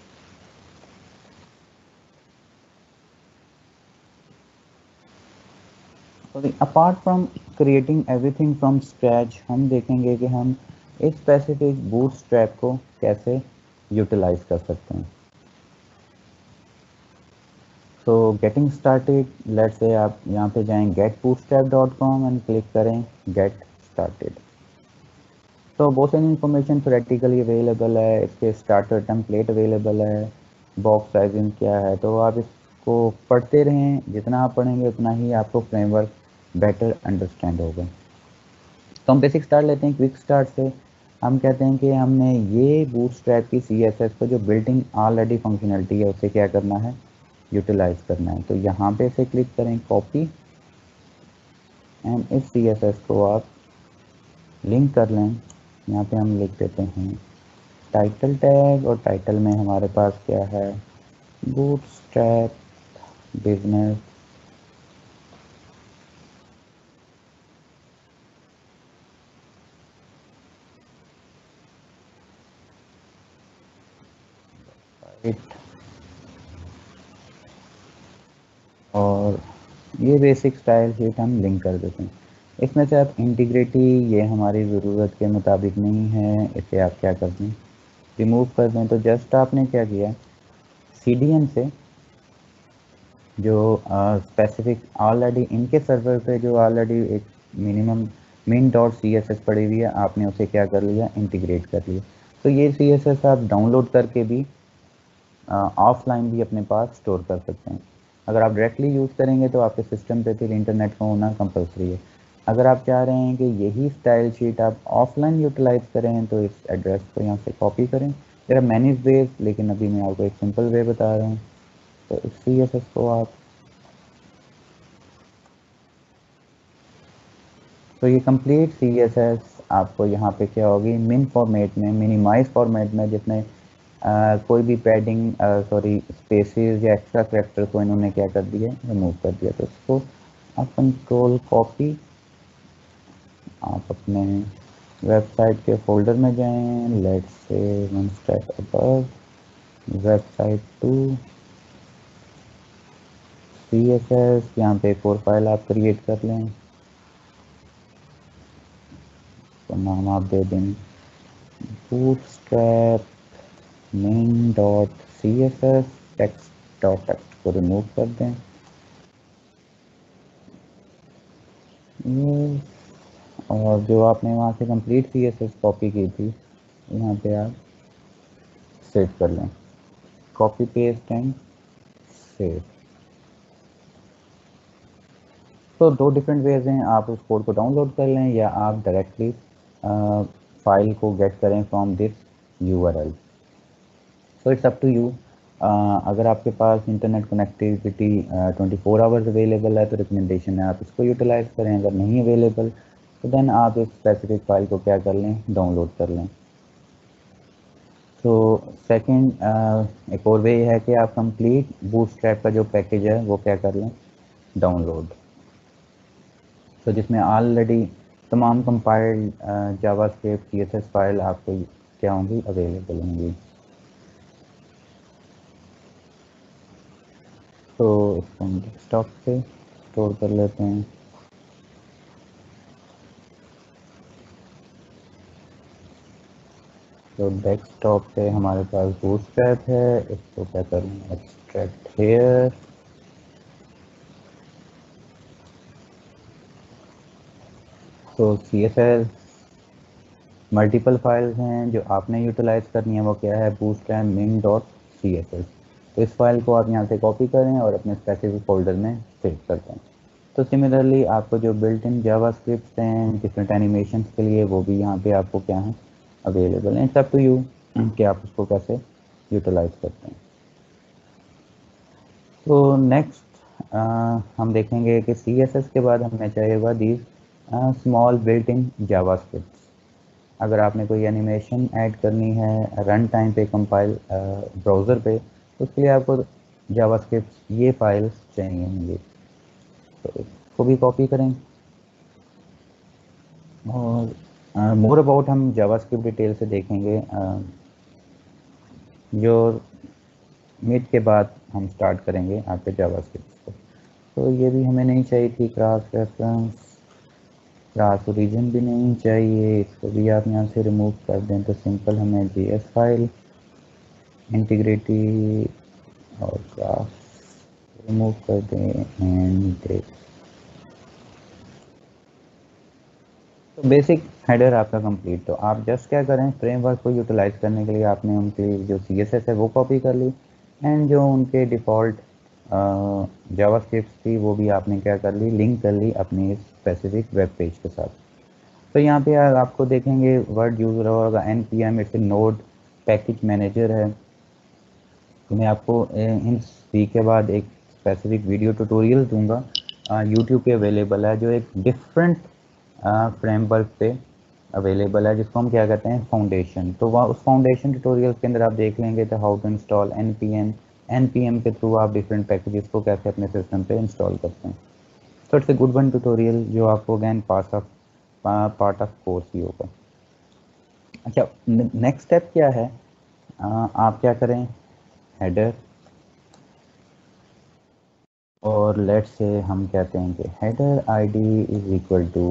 apart from creating everything from scratch, हम देखेंगे कि हम इस स्पेसिफिक बूटस्ट्रैप को कैसे यूटिलाइज कर सकते हैं। So getting started, let's say आप यहाँ पे जाएं getbootstrap.com एंड क्लिक करें गेट स्टार्टेड। तो बहुत सारी इन्फॉर्मेशन थ्योरेटिकली अवेलेबल है, इसके स्टार्टर टेम्पलेट अवेलेबल है, बॉक्स साइजिंग क्या है, तो आप इसको पढ़ते रहें, जितना आप पढ़ेंगे उतना ही आपको फ्रेमवर्क बेटर अंडरस्टैंड होगा। तो हम बेसिक स्टार्ट लेते हैं, क्विक स्टार्ट से। हम कहते हैं कि हमने ये बूटस्ट्रैप की CSS को जो बिल्डिंग ऑलरेडी फंक्शनलिटी है उसे क्या करना है, यूटिलाइज करना है। तो यहाँ पे से क्लिक करें कॉपी एंड इस CSS को आप लिंक कर लें। यहाँ पे हम लिख देते हैं टाइटल टैग, और टाइटल में हमारे पास क्या है, बूटस्ट्रैप बिजनेस साइट। और ये बेसिक स्टाइल शीट हम लिंक कर देते हैं। इसमें से आप इंटीग्रिटी, ये हमारी ज़रूरत के मुताबिक नहीं है, इसे आप क्या कर दें, रिमूव कर दें। तो जस्ट आपने क्या किया, CDN से जो स्पेसिफिक ऑलरेडी इनके सर्वर पे जो ऑलरेडी एक मिनिमम min.css पड़ी हुई है, आपने उसे क्या कर लिया, इंटीग्रेट कर लिया। तो ये CSS आप डाउनलोड करके भी ऑफलाइन भी अपने पास स्टोर कर सकते हैं। अगर आप डायरेक्टली यूज़ करेंगे तो आपके सिस्टम पे फिर इंटरनेट का होना कंपलसरी है। अगर आप चाह रहे हैं कि यही स्टाइल शीट आप ऑफलाइन यूटिलाइज करें तो इस एड्रेस को यहाँ से कॉपी करें। देयर आर मैनी वेज, लेकिन अभी मैं आपको एक सिंपल वे बता रहा हूँ। तो इस CSS को आप, तो ये कंप्लीट CSS आपको यहाँ पे क्या होगी, मिन फॉर्मेट में, मिनिमाइज फॉर्मेट में, जिसमें कोई भी पैडिंग सॉरी स्पेसेस या एक्स्ट्रा कैरेक्टर को इन्होंने क्या कर दिया, रिमूव कर दिया। तो इसको आप कंट्रोल कॉपी, आप अपने वेबसाइट के फोल्डर में जाएं, let's say one step above, website 2 CSS, यहाँ पे एक और फाइल आप क्रिएट कर लें। तो नाम आप दे दें बूटस्ट्रैप main.css, text.text को रिमूव कर दें। ये और जो आपने वहाँ से कंप्लीट CSS कॉपी की थी, यहाँ पे आप सेव कर लें, कॉपी पेस्ट एंड सेव। तो दो डिफरेंट वेज हैं, आप उस कोड को डाउनलोड कर लें या आप डायरेक्टली फाइल को गेट करें from this URL। So it's up to you. अगर आपके पास इंटरनेट कनेक्टिविटी 24 आवर्स अवेलेबल है तो रिकमेंडेशन है आप इसको यूटिलाइज करें। अगर नहीं अवेलेबल तो देन आप इस स्पेसिफिक फाइल को क्या कर लें, डाउनलोड कर लें। तो सेकंड एक और वे है कि आप कंप्लीट बूटस्ट्रैप का जो पैकेज है वो क्या कर लें, डाउनलोड। तो जिसमें ऑलरेडी तमाम कंपाइल्ड जावास्क्रिप्ट CSS फाइल आपको क्या होंगी, अवेलेबल होंगी। तो इसको हम डेस्कटॉप पे स्टोर कर लेते हैं। तो डेस्कटॉप पे हमारे पास बूटस्ट्रैप है, इसको क्या करूँ, एक्सट्रैक्ट हियर। तो CSS मल्टीपल फाइल्स हैं जो आपने यूटिलाइज करनी है, वो क्या है, बूटस्ट्रैप min.css। तो इस फाइल को आप यहाँ से कॉपी करें और अपने स्पेसिफिक फोल्डर में सेव कर दें। तो सिमिलरली आपको जो बिल्ट इन जावास्क्रिप्ट हैं डिफरेंट एनिमेशन के लिए, वो भी यहाँ पे आपको क्या है, अवेलेबल है। इट्स अप टू यू कि आप उसको कैसे यूटिलाइज करते हैं। तो नेक्स्ट हम देखेंगे कि CSS के बाद हमें चाहिएगा the small built in JavaScript. अगर आपने कोई एनिमेशन ऐड करनी है रन टाइम पे कंपाइल ब्राउज़र पे, तो उसके लिए आपको जावास्क्रिप्ट ये फाइल्स चाहिए होंगी। तो इसको भी कॉपी करें और मोर अबाउट हम जावास्क्रिप्ट डिटेल से देखेंगे जो मीट के बाद हम स्टार्ट करेंगे आपके जावास्क्रिप्ट को। तो ये भी हमें नहीं चाहिए थी, क्लास रेफरेंस, क्लास ओरिजिन भी नहीं चाहिए, इसको भी आप यहाँ से रिमूव कर दें। तो सिंपल हमें JS फाइल इंटीग्रिटी और क्लास रिमूव कर दें एंड तो बेसिक हेडर आपका कंप्लीट। तो आप जस्ट क्या करें, फ्रेमवर्क को यूटिलाइज करने के लिए आपने उनके जो CSS है वो कॉपी कर ली एंड जो उनके डिफ़ॉल्ट जावास्क्रिप्ट थी वो भी आपने क्या कर ली, लिंक कर ली अपनी स्पेसिफिक वेब पेज के साथ। तो यहाँ पे आपको देखेंगे वर्ड यूज़र होगा npm, it's node package manager है। तो मैं आपको इन सी के बाद एक स्पेसिफिक वीडियो ट्यूटोरियल दूंगा, यूट्यूब पे अवेलेबल है, जो एक डिफरेंट फ्रेमवर्क पे अवेलेबल है, जिसको हम क्या कहते हैं फाउंडेशन। तो वहाँ उस फाउंडेशन ट्यूटोरियल के अंदर आप देख लेंगे तो हाउ टू इंस्टॉल npm के थ्रू आप डिफरेंट पैकेजेस को कैसे अपने सिस्टम पे इंस्टॉल करते हैं। तो it's a good one tutorial जो आपको अगैन पार्ट ऑफ कोर्स ही होगा। अच्छा, नेक्स्ट स्टेप क्या है, आप क्या करें, हेडर और लेट्स से हम कहते हैं कि header ID is equal to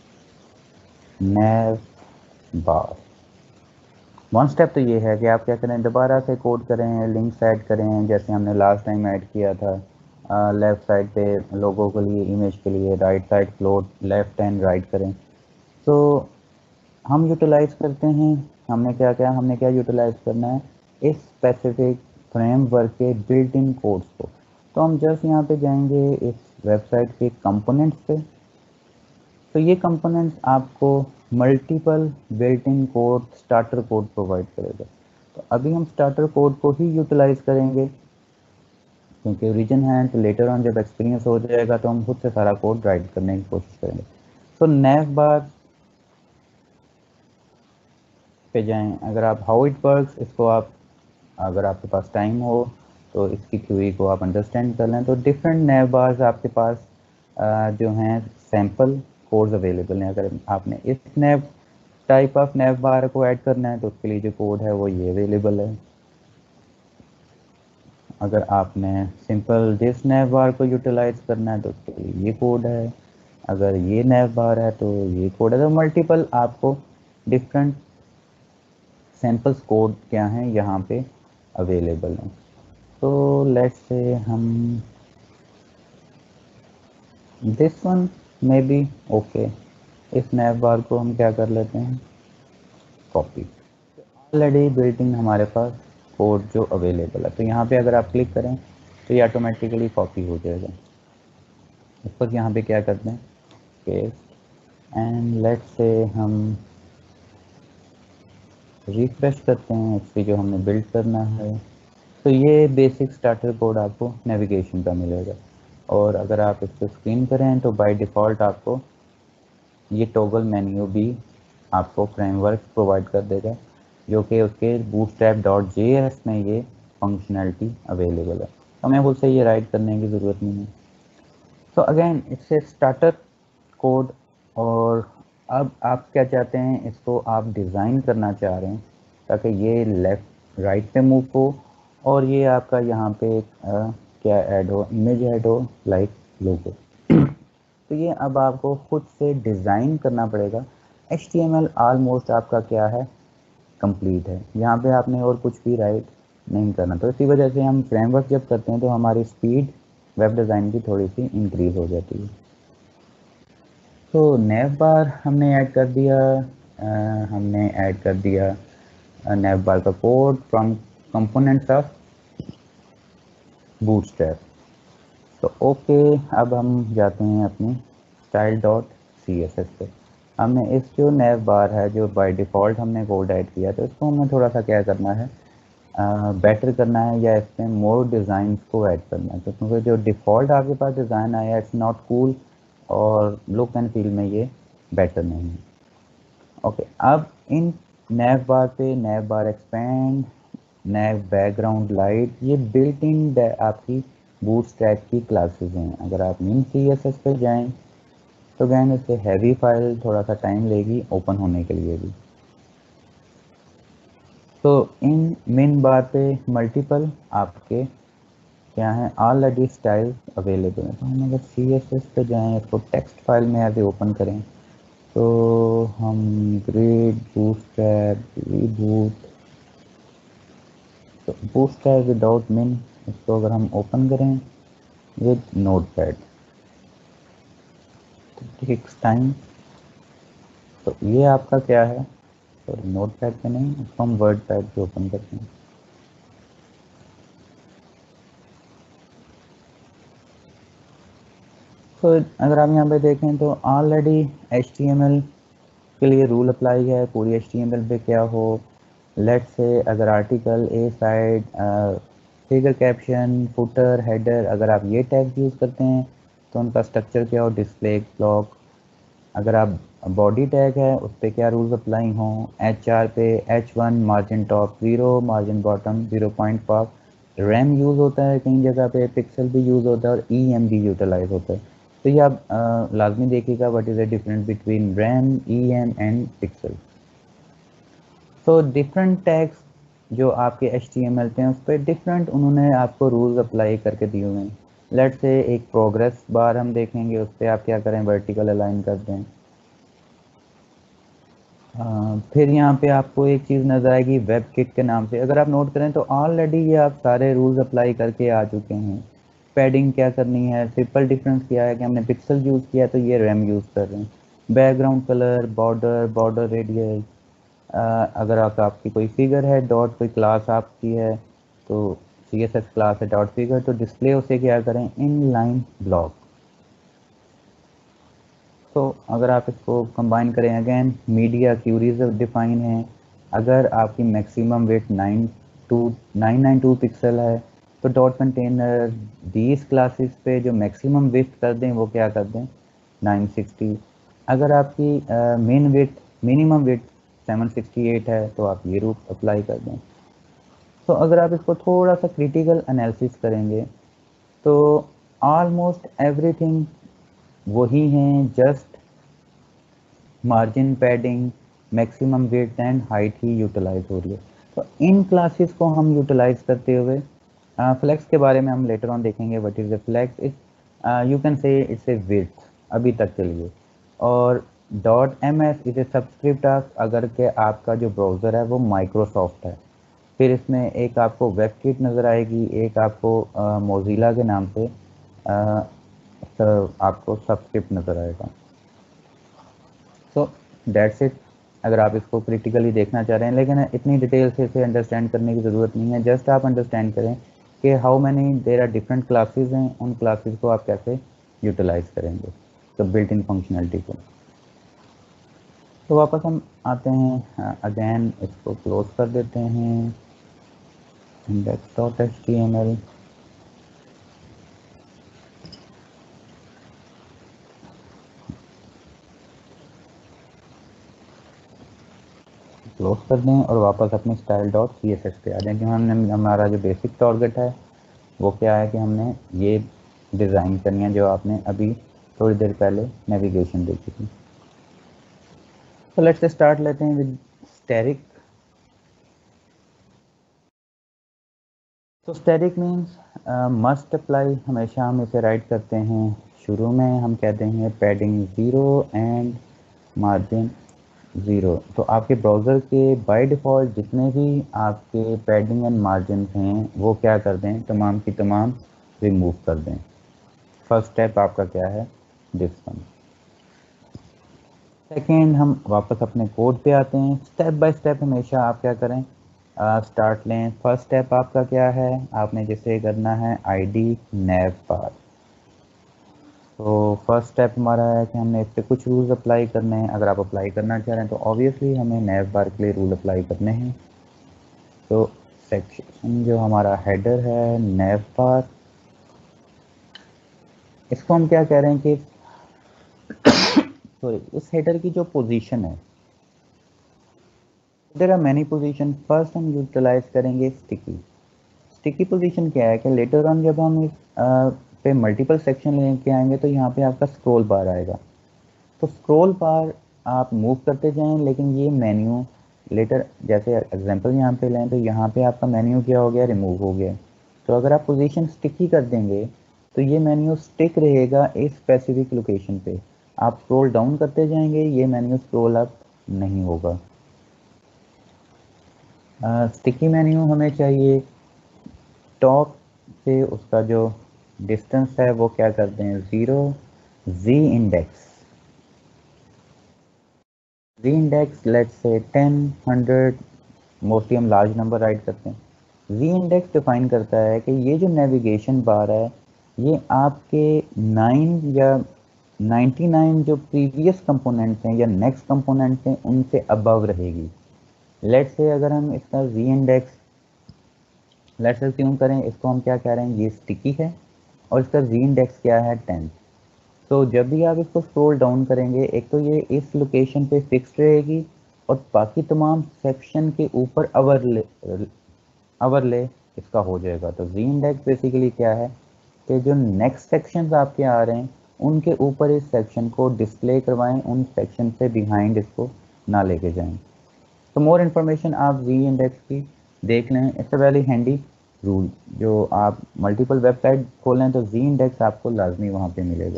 nav bar. One step तो ये है कि आप क्या करें, दोबारा से कोड करें, लिंक्स ऐड करें जैसे हमने लास्ट टाइम ऐड किया था। लेफ़्ट साइड पे लोगों के लिए, इमेज के लिए, right side float, left and right करें। तो हम यूटिलाइज करते हैं, हमने क्या यूटिलाइज करना है, इस स्पेसिफिक फ्रेमवर्क के बिल्ट इन कोड्स को। तो हम जस्ट यहाँ पे जाएंगे इस वेबसाइट के कंपोनेंट्स पे। तो ये कंपोनेंट्स आपको multiple built in code, starter code provide करेगा। तो अभी हम स्टार्टर कोड को ही यूटिलाइज करेंगे क्योंकि ओरिजिन है, तो लेटर ऑन जब एक्सपीरियंस हो जाएगा तो हम खुद से सारा कोड राइट करने की कोशिश करेंगे। तो nav बार पे जाएं। अगर आप हाउ इट वर्क्स, इसको आप अगर आपके पास टाइम हो तो इसकी थ्योरी को आप अंडरस्टैंड कर लें। तो डिफरेंट nav बार्स आपके पास जो हैं सैम्पल कोड्स अवेलेबल हैं। अगर आपने इस nav टाइप ऑफ nav बार को ऐड करना है तो उसके लिए जो कोड है वो ये अवेलेबल है। अगर आपने सिंपल दिस nav बार को यूटिलाइज करना है तो उसके लिए ये कोड है। अगर ये nav बार है तो ये कोड है। तो मल्टीपल आपको डिफरेंट सैम्पल्स कोड क्या हैं यहाँ पे अवेलेबल हैं। तो लेट्स से हम this one maybe okay, इस nav बार को हम क्या कर लेते हैं, कॉपी। ऑलरेडी बिल्ट इन हमारे पास कोड जो अवेलेबल है, तो यहाँ पे अगर आप क्लिक करें तो ये ऑटोमेटिकली कॉपी हो जाएगा। ऊपर यहाँ पे क्या करते हैं, पेस्ट एंड लेट्स से हम रिफ्रेश करते हैं इससे जो हमने बिल्ड करना है। तो ये बेसिक स्टार्टर कोड आपको नेविगेशन का मिलेगा। और अगर आप इसको स्क्रीन करें तो बाय डिफ़ॉल्ट आपको ये टॉगल मेन्यू भी आपको फ्रेमवर्क प्रोवाइड कर देगा, जो कि उसके bootstrap.js में ये फंक्शनैलिटी अवेलेबल है। हमें खुद से ये राइट करने की ज़रूरत नहीं है। तो again it's a starter code. और अब आप क्या चाहते हैं, इसको आप डिज़ाइन करना चाह रहे हैं ताकि ये लेफ़्ट राइट पे मूव हो और ये आपका यहाँ पे क्या ऐड हो, इमेज ऐड हो, लाइक लोगो। तो ये अब आपको खुद से डिज़ाइन करना पड़ेगा। HTML ऑलमोस्ट आपका क्या है, कंप्लीट है। यहाँ पे आपने और कुछ भी राइट नहीं करना। तो इसी वजह से हम फ्रेमवर्क जब करते हैं तो हमारी स्पीड वेब डिज़ाइन की थोड़ी सी इंक्रीज़ हो जाती है। तो nav बार हमने ऐड कर दिया, nav बार का code from components of Bootstrap. तो ओके, अब हम जाते हैं अपनी style.css पे। हमने इस जो nav बार है, जो बाय डिफ़ॉल्ट हमने कोड ऐड किया, तो इसको हमें थोड़ा सा क्या करना है, बेटर करना है या इसमें मोर डिज़ाइन को ऐड करना है, तो क्योंकि जो डिफ़ॉल्ट आपके पास डिज़ाइन आया इट्स नॉट कूल और लुक एंड फील में ये बेटर नहीं है। ओके, अब इन नैव बार पे nav bar expand, nav background light, ये बिल्ट इन आपकी बूटस्ट्रैप की क्लासेस हैं। अगर आप min CSS पे जाएं तो गैन इससे हैवी फाइल थोड़ा सा टाइम लेगी ओपन होने के लिए भी। तो इन min बार पे मल्टीपल आपके क्या है ऑलरेडी स्टाइल्स अवेलेबल हैं। तो हम अगर CSS पे जाएं, इसको टेक्स्ट फाइल में ऐसे ओपन करें, तो हम ग्रेड बूटस्ट्रैप रीबूट, तो बूटस्ट्रैप विदाउट min, इसको अगर हम ओपन करें विद नोटपैड तो टेक्स टाइम। तो ये आपका क्या है, सॉरी नोटपैड पे नहीं, इसको हम वर्ड पैड पे ओपन करते हैं। तो अगर आप यहाँ पे देखें तो ऑलरेडी HTML के लिए रूल अप्लाई है, पूरी HTML पे क्या हो, लेट्स से अगर article aside figure caption footer header, अगर आप ये टैग यूज़ करते हैं तो उनका स्ट्रक्चर क्या हो, डिस्प्ले ब्लॉक। अगर आप बॉडी टैग है उस पर क्या रूल्स अप्लाई हों, HR पे H1 margin top 0, margin bottom 0.5, rem use होता है कई जगह पे, पिक्सल भी यूज़ होता है और EM भी यूटिलाइज होता है। तो ये आप लाजमी देखिएगा what is the difference between rem, EM and pixel. तो डिफरेंट टैग्स जो आपके HTML पे हैं उस पर डिफरेंट उन्होंने आपको रूल्स अप्लाई करके दिए हुए हैं। लेट्स से एक प्रोग्रेस बार हम देखेंगे, उस पर आप क्या करें, वर्टिकल अलाइन कर दें। फिर यहाँ पे आपको एक चीज़ नज़र आएगी वेब किट के नाम से। अगर आप नोट करें तो ऑलरेडी ये आप सारे रूल्स अप्लाई करके आ चुके हैं। पैडिंग क्या करनी है, सिंपल डिफरेंस क्या है कि हमने पिक्सल यूज़ किया तो ये रैम यूज़ कर रहे हैं। बैकग्राउंड कलर, बॉर्डर रेडियस, अगर आपकी कोई फिगर है, डॉट कोई क्लास आपकी है तो CSS क्लास है डॉट फिगर, तो डिस्प्ले उसे क्या करें, इन लाइन ब्लॉक। तो अगर आप इसको कंबाइन करें अगेन, मीडिया क्यूरीज डिफाइन है। अगर आपकी मैक्सिमम वेट 992 पिक्सल है तो डॉट कंटेनर दीज क्लासेस पे जो मैक्सिमम विड्थ कर दें वो क्या कर दें, 960। अगर आपकी मेन विड्थ मिनिमम विड्थ 768 है तो आप ये रूल अप्लाई कर दें। तो अगर आप इसको थोड़ा सा क्रिटिकल एनालिसिस करेंगे तो ऑलमोस्ट एवरीथिंग वही हैं, just margin padding, maximum width and height ही यूटिलाइज हो रही है। तो इन क्लासेस को हम यूटिलाइज करते हुए फ्लेक्स के बारे में हम लेटर ऑन देखेंगे। What is the flex, it you can say it's a width अभी तक के लिए। और .ms is a subscript of, अगर के आपका जो ब्राउज़र है वो माइक्रोसॉफ्ट है। फिर इसमें एक आपको वेब किट नज़र आएगी, एक आपको मोजिला के नाम से आपको सब्सक्रिप्ट नज़र आएगा। So that's it. अगर आप इसको क्रिटिकली देखना चाह रहे हैं, लेकिन इतनी डिटेल से इसे अंडरस्टैंड करने की ज़रूरत नहीं है, जस्ट आप अंडरस्टैंड करें कि how many there are different classes हैं, उन क्लासेस को आप कैसे यूटिलाइज करेंगे, तो बिल्ट इन फंक्शनलिटी को। तो वापस हम आते हैं, अगेन इसको क्लोज कर देते हैं, index.html। क्लोज कर दें और वापस अपने style.css पे आ जाएं कि हमने हमारा जो बेसिक टारगेट है वो क्या है कि हमने ये डिज़ाइन करनी है जो आपने अभी थोड़ी देर पहले नेविगेशन देखी थी। तो लेट्स स्टार्ट लेते हैं विद स्टैटिक। तो स्टैटिक मीन्स मस्ट अप्लाई, हमेशा हम इसे राइट करते हैं शुरू में, हम कहते हैं पैडिंग 0 एंड मार्जिन 0। तो आपके ब्राउज़र के बाय डिफ़ॉल्ट जितने भी आपके पैडिंग एंड मार्जिन हैं वो क्या कर दें, तमाम की तमाम रिमूव कर दें। फर्स्ट स्टेप आपका क्या है, दिस वन। सेकेंड, हम वापस अपने कोड पे आते हैं। स्टेप बाय स्टेप हमेशा आप क्या करें, स्टार्ट लें। फर्स्ट स्टेप आपका क्या है, आपने जैसे करना है ID नैव बार। तो फर्स्ट स्टेप हमारा है कि हमने इस पर कुछ रूल्स अप्लाई करने हैं। अगर आप अप्लाई करना चाह रहे हैं तो ऑब्वियसली हमें नैव बार के लिए रूल अप्लाई करने हैं। तो सेक्शन जो हमारा हेडर है नेव बार, इसको हम क्या कह रहे हैं कि सॉरी, इस हेडर की जो पोजीशन है, there are many position. First हम यूटिलाइज करेंगे स्टिकी। स्टिकी पोजीशन क्या है कि लेटर ऑन जब हम इस पे मल्टीपल सेक्शन लेके आएंगे तो यहाँ पे आपका स्क्रॉल बार आएगा। तो स्क्रॉल बार आप मूव करते जाएं, लेकिन ये मेन्यू लेटर, जैसे एग्जांपल यहाँ पे लें तो यहाँ पे आपका मेन्यू क्या हो गया, रिमूव हो गया। तो अगर आप पोजीशन स्टिकी कर देंगे तो ये मेन्यू स्टिक रहेगा इस स्पेसिफिक लोकेशन पे। आप स्क्रॉल डाउन करते जाएंगे, ये मेन्यू स्क्रॉल अप नहीं होगा। स्टिकी मेन्यू हमें चाहिए टॉप से उसका जो डिस्टेंस है वो क्या करते हैं 0, Z index, Z index let's say 10, 100, mostly हम लार्ज नंबर राइट करते हैं। जी इंडेक्स डिफाइन करता है कि ये जो नेविगेशन बार है ये आपके 9 या 99 जो प्रीवियस कंपोनेंट्स हैं या नेक्स्ट कंपोनेंट्स हैं उनसे अबव रहेगी। लेट्स से अगर हम इसका जी इंडेक्स लेट्स अज्यूम करें, इसको हम क्या कह रहे हैं, ये स्टिकी है और इसका जी इंडेक्स क्या है 10। तो जब भी आप इसको स्क्रॉल डाउन करेंगे, एक तो ये इस लोकेशन पे फिक्स रहेगी और बाकी तमाम सेक्शन के ऊपर ओवरले इसका हो जाएगा। तो जी इंडेक्स बेसिकली क्या है कि जो नेक्स्ट सेक्शंस आपके आ रहे हैं उनके ऊपर इस सेक्शन को डिस्प्ले करवाएं, उन सेक्शन से बिहाइंड इसको ना लेके जाएं। तो मोर इन्फॉर्मेशन आप जी इंडेक्स की देख लें। It's a very handy rule. जो आप मल्टीपल वेबसाइट खोलें तो जी इंडेक्स आपको लाजमी वहाँ पे मिलेगा।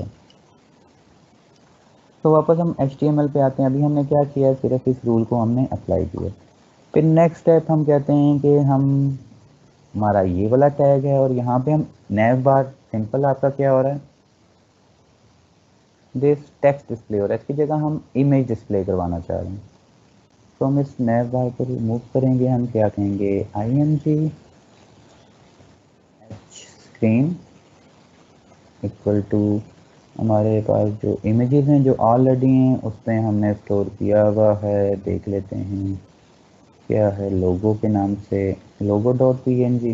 तो वापस हम HTML पे आते हैं। अभी हमने क्या किया, सिर्फ इस रूल को हमने अप्लाई किया। फिर नेक्स्ट स्टेप हम कहते हैं कि हम हमारा ये वाला टैग है और यहाँ पे हम नेव बार, सिंपल आपका क्या हो रहा है, दिस टेक्स्ट डिस्प्ले हो रहा है, इसकी जगह हम इमेज डिस्प्ले करवाना चाह रहे हैं। तो हम इस नेव बार को रिमूव करेंगे, हम क्या कहेंगे img स्क्रीन इक्वल टू हमारे पास जो इमेजेस हैं जो ऑलरेडी हैं उस पर हमने स्टोर किया हुआ है, देख लेते हैं क्या है, लोगो के नाम से logo.png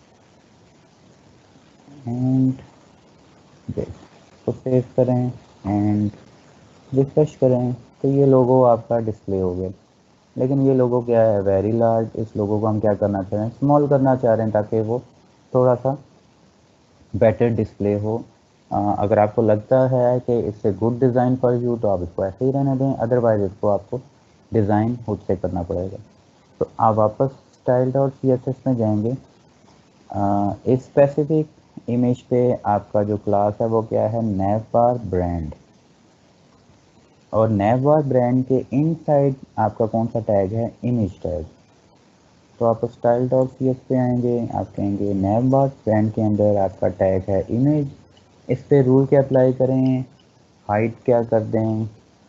एंड तो सेव करें एंड रिफ्रेश करें तो ये लोगो आपका डिस्प्ले हो गया। लेकिन ये लोगो क्या है, वेरी लार्ज। इस लोगो को हम क्या करना चाह रहे हैं, स्मॉल करना चाह रहे हैं ताकि वो थोड़ा सा बेटर डिस्प्ले हो। अगर आपको लगता है कि इससे गुड डिज़ाइन फॉर यू तो आप इसको ऐसे ही रहने दें, अदरवाइज इसको आपको डिज़ाइन खुद से करना पड़ेगा। तो आप वापस style.css में जाएंगे। इस स्पेसिफिक इमेज पे आपका जो क्लास है वो क्या है, नेवबार ब्रांड। और नेवबार ब्रांड के इनसाइड आपका कौन सा टैग है, इमेज टैग। तो आप style.cs पे आएंगे, आप कहेंगे नेवबार ब्रांड के अंदर आपका टैग है इमेज। इस पे रूल क्या अप्लाई करें, हाइट क्या कर दें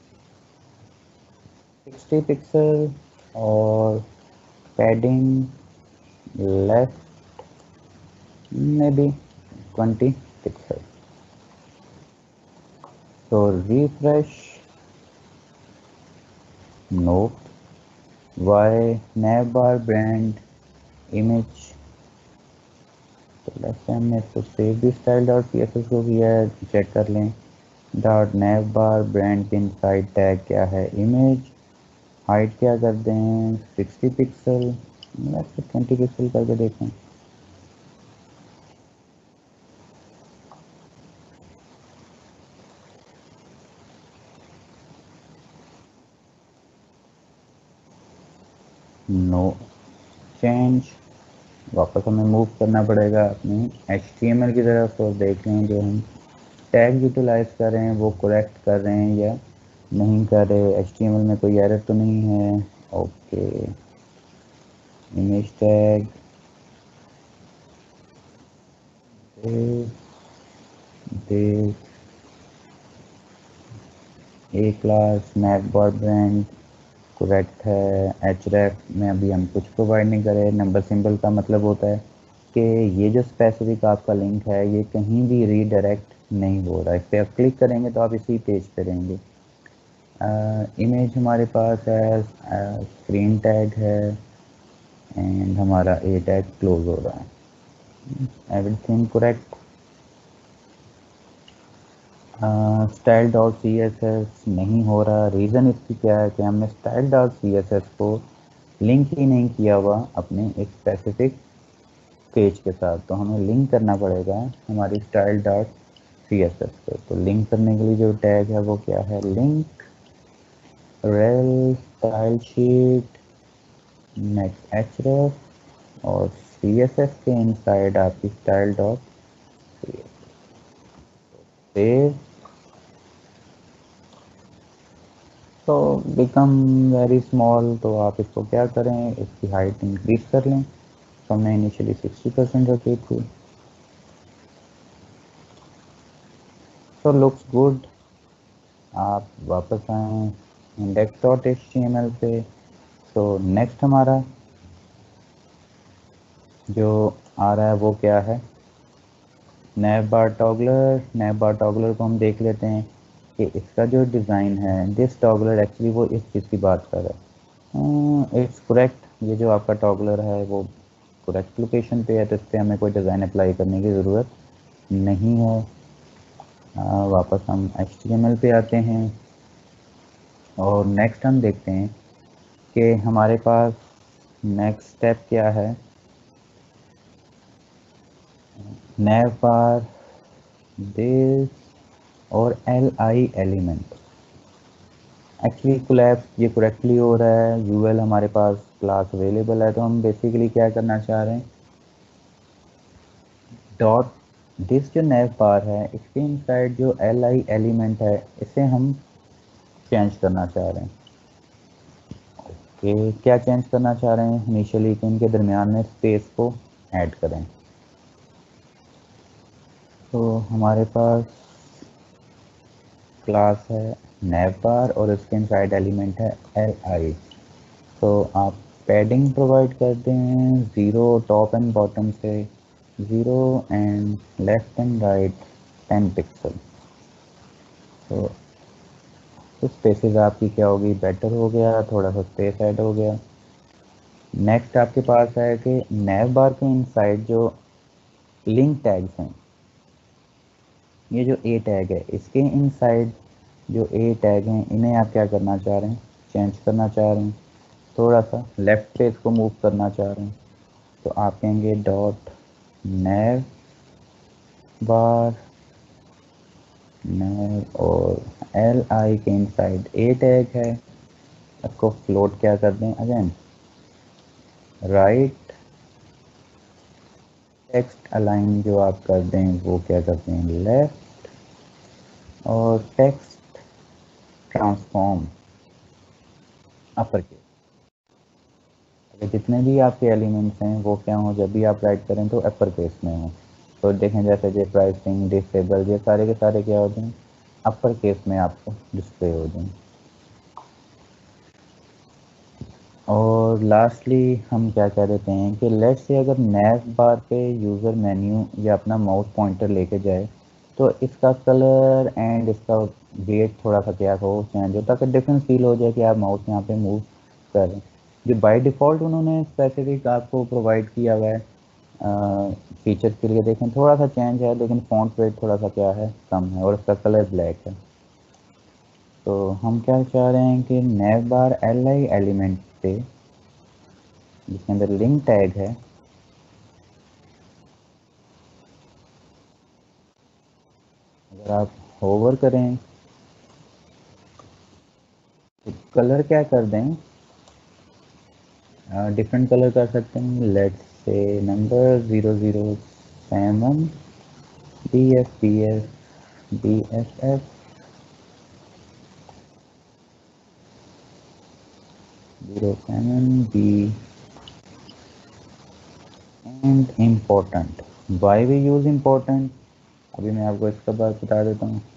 60 पिक्सल और पैडिंग लेफ्ट में भी 20 पिक्सल। तो refresh, note why navbar brand image. तो लेट्स से हमने इसको सेव भी style.css को किया है, चेक कर लें। डॉट नेवबार ब्रांड के इनसाइड टैग क्या है, इमेज। हाइट क्या कर दें 60 पिक्सल, 20 पिक्सल करके देखें। No change. वापस हमें मूव करना पड़ेगा अपनी HTML की तरफ और देख लें जो हम टैग यूटिलाइज कर रहे हैं वो करेक्ट कर रहे हैं या नहीं कर रहे, HTML में कोई एरर तो नहीं है। Okay, image tag this a class navbar brand correct है। href में अभी हम कुछ प्रोवाइड नहीं करें। नंबर सिंबल का मतलब होता है कि ये जो स्पेसिफिक आपका लिंक है ये कहीं भी रीडायरेक्ट नहीं हो रहा है। इस पर आप क्लिक करेंगे तो आप इसी पेज पे रहेंगे। इमेज हमारे पास है, स्क्रीन टैग है एंड हमारा ए टैग क्लोज हो रहा है। Everything correct. Style dot C S S नहीं हो रहा, रीज़न इसकी क्या है कि हमने style dot C S S को लिंक ही नहीं किया हुआ अपने एक स्पेसिफिक पेज के साथ, तो हमें लिंक करना पड़ेगा हमारी style dot C S S पे। तो लिंक करने के लिए जो टैग है वो क्या है, link rel style sheet next href और सी एस एस के इनसाइड आपकी style dot C S S. तो बिकम वेरी स्मॉल, तो आप इसको क्या करें, इसकी हाइट इंक्रीज कर लें। तो हमने इनिशियली 60% रखी थी। तो लुक्स गुड। आप वापस आए index.html पे। तो नेक्स्ट हमारा जो आ रहा है वो क्या है, नैव बार टॉगलर। नैव बार टॉगलर को हम देख लेते हैं कि इसका जो डिज़ाइन है, दिस टॉगलर एक्चुअली वो इस चीज़ की बात कर रहा है। इट्स करेक्ट, ये जो आपका टॉगलर है वो करेक्ट लोकेशन पे है, तो इस पर हमें कोई डिज़ाइन अप्लाई करने की ज़रूरत नहीं है। वापस हम HTML पे आते हैं और नेक्स्ट हम देखते हैं कि हमारे पास नेक्स्ट स्टेप क्या है। नैव बार दिस और LI एलिमेंट एक्चुअली कोलैप्स ये करेक्टली हो रहा है। यूएल हमारे पास क्लास अवेलेबल है, तो हम बेसिकली क्या करना चाह रहे हैं, डॉट दिस जो नैव बार है इसके इनसाइड जो LI एलिमेंट है इसे हम चेंज करना चाह रहे हैं। कि क्या चेंज करना चाह रहे हैं, इनिशियली कि इनके दरमियान में स्पेस को ऐड करें। तो हमारे पास क्लास है नैव बार और इसके इनसाइड एलिमेंट है LI। तो आप पैडिंग प्रोवाइड करते हैं 0 टॉप एंड बॉटम से, 0 and left and right 10 pixel. तो स्पेसेस आपकी क्या होगी, बेटर हो गया, थोड़ा सा स्पेस ऐड हो गया। नेक्स्ट आपके पास है कि नैव बार के इनसाइड जो लिंक टैग्स हैं, ये जो ए टैग है इसके इनसाइड जो ए टैग हैं इन्हें आप क्या करना चाह रहे हैं, चेंज करना चाह रहे हैं, थोड़ा सा लेफ्ट पे इसको मूव करना चाह रहे हैं। तो आप कहेंगे डॉट नैव बार नैव और LI के इनसाइड ए टैग है, इसको फ्लोट क्या कर दें अगेन, राइट टेक्स्ट अलाइन जो आप कर दें वो क्या करते हैं, लेफ्ट और टेक्स्ट ट्रांसफॉर्म अपर केस। अगर जितने भी आपके एलिमेंट्स हैं वो क्या हो, जब भी आप राइट करें तो अपर केस में हो। तो देखें जैसे जे प्राइसिंग डिसेबल ये सारे के सारे क्या होते हैं, अपर केस में आपको डिस्प्ले हो जाएं। और लास्टली हम क्या कह देते हैं कि लेट्स से अगर नैव बार पे यूज़र मेन्यू या अपना माउस पॉइंटर लेके जाए तो इसका कलर एंड इसका वेट थोड़ा सा क्या हो चेंज हो, ताकि डिफरेंस फील हो जाए कि आप माउस यहाँ पे मूव कर रहे हैं। जो बाय डिफ़ॉल्ट उन्होंने स्पेसिफिक आपको प्रोवाइड किया हुआ है फीचर के लिए, देखें थोड़ा सा चेंज है, लेकिन फॉन्ट वेट थोड़ा सा क्या है, कम है, और इसका कलर ब्लैक है। तो हम क्या चाह रहे हैं कि नैव बार LI एलिमेंट पे जिसके अंदर लिंक टैग है, अगर आप होवर करें तो कलर क्या कर दें, डिफरेंट कलर कर सकते हैं। Let's say number 007 BFBF 07B and important. Why we use important, अभी मैं आपको इसका बात बता देता हूँ।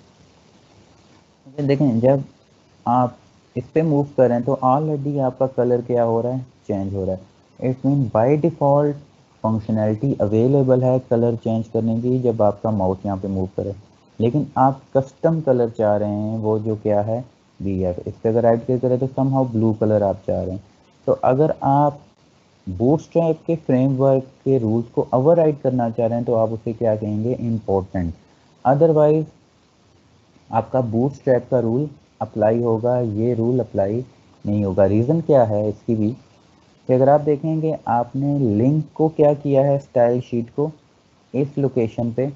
देखें जब आप इस पे मूव करें तो ऑलरेडी आपका कलर क्या हो रहा है, चेंज हो रहा है। It mean by default functionality available है कलर चेंज करने की जब आपका माउस यहाँ पे मूव करे, लेकिन आप कस्टम कलर चाह रहे हैं, वो जो क्या है BF। इस पर अगर राइट क्लिक करें तो समहाउ ब्लू कलर आप चाह रहे हैं। तो अगर आप बूटस्ट्रैप के फ्रेमवर्क के रूल्स को ओवरराइड करना चाह रहे हैं तो आप उसे क्या कहेंगे, इम्पोर्टेंट। अदरवाइज आपका बूटस्ट्रैप का रूल अप्लाई होगा, ये रूल अप्लाई नहीं होगा। रीज़न क्या है इसकी भी कि अगर आप देखेंगे आपने लिंक को क्या किया है, स्टाइल शीट को इस लोकेशन पे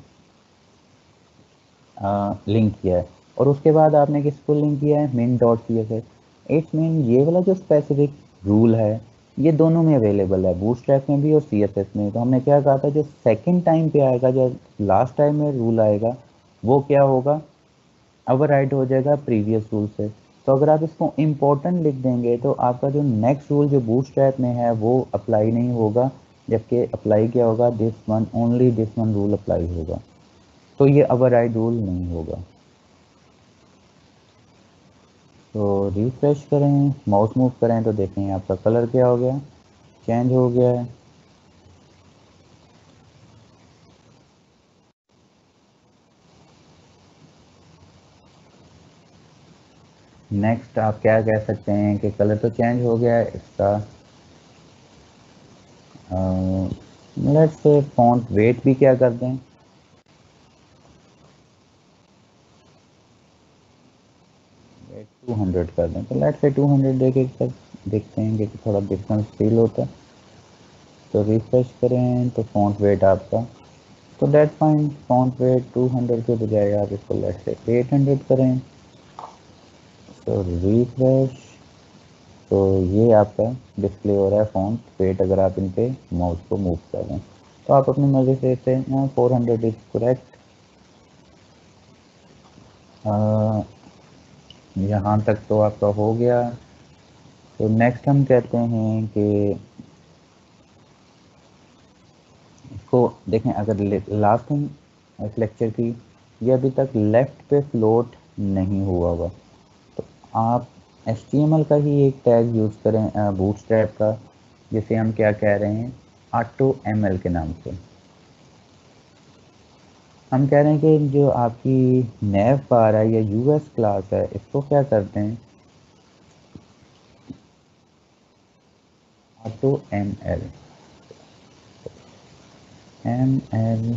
लिंक किया है, और उसके बाद आपने किसको लिंक किया है, min dot C S S. It's mean ये वाला जो स्पेसिफिक रूल है ये दोनों में अवेलेबल है, बूटस्ट्रैप में भी और सी एस एस में। तो हमने क्या कहा था, जो सेकंड टाइम पे आएगा, जो लास्ट टाइम में रूल आएगा वो क्या होगा, ओवरराइड हो जाएगा प्रीवियस रूल से। तो अगर आप इसको इम्पोर्टेंट लिख देंगे तो आपका जो नेक्स्ट रूल जो बूटस्ट्रैप में है वो अप्लाई नहीं होगा, जबकि अप्लाई क्या होगा, this one, only this one rule apply होगा। तो ये ओवरराइड रूल नहीं होगा। तो रिफ्रेश करें, माउस मूव करें तो देखें आपका कलर क्या हो गया, चेंज हो गया है। नेक्स्ट आप क्या कह सकते हैं कि कलर तो चेंज हो गया है इसका। लेट्स से फॉन्ट वेट भी क्या कर दें, 200 कर दें। तो लेट्स से 200 देके देखते हैं कि थोड़ा डिफरेंस फील होता है। तो रिफ्रेश करें तो फॉन्ट वेट आपका, तो डेट फाइन, फॉन्ट वेट 200 के बजाय आप इसको लेट्स से 800 करें। तो रिफ्रेश, तो ये आपका डिस्प्ले हो रहा है फॉन्ट वेट अगर आप इन पे माउस को मूव कर रहे हैं। तो आप अपनी मर्जी से इसे 400 इज करेक्ट। यहाँ तक तो आपका हो गया। तो नेक्स्ट हम कहते हैं कि इसको देखें, अगर लास्ट थिंग इस लेक्चर की, ये अभी तक लेफ्ट पे फ्लोट नहीं हुआ हुआ, तो आप HTML का ही एक टैग यूज़ करें बूटस्ट्रैप का, जिसे हम क्या कह रहे हैं, AutoML के नाम से। हम कह रहे हैं कि जो आपकी नेव बार है या यूएस क्लास है, इसको क्या करते हैं, AutoML, ML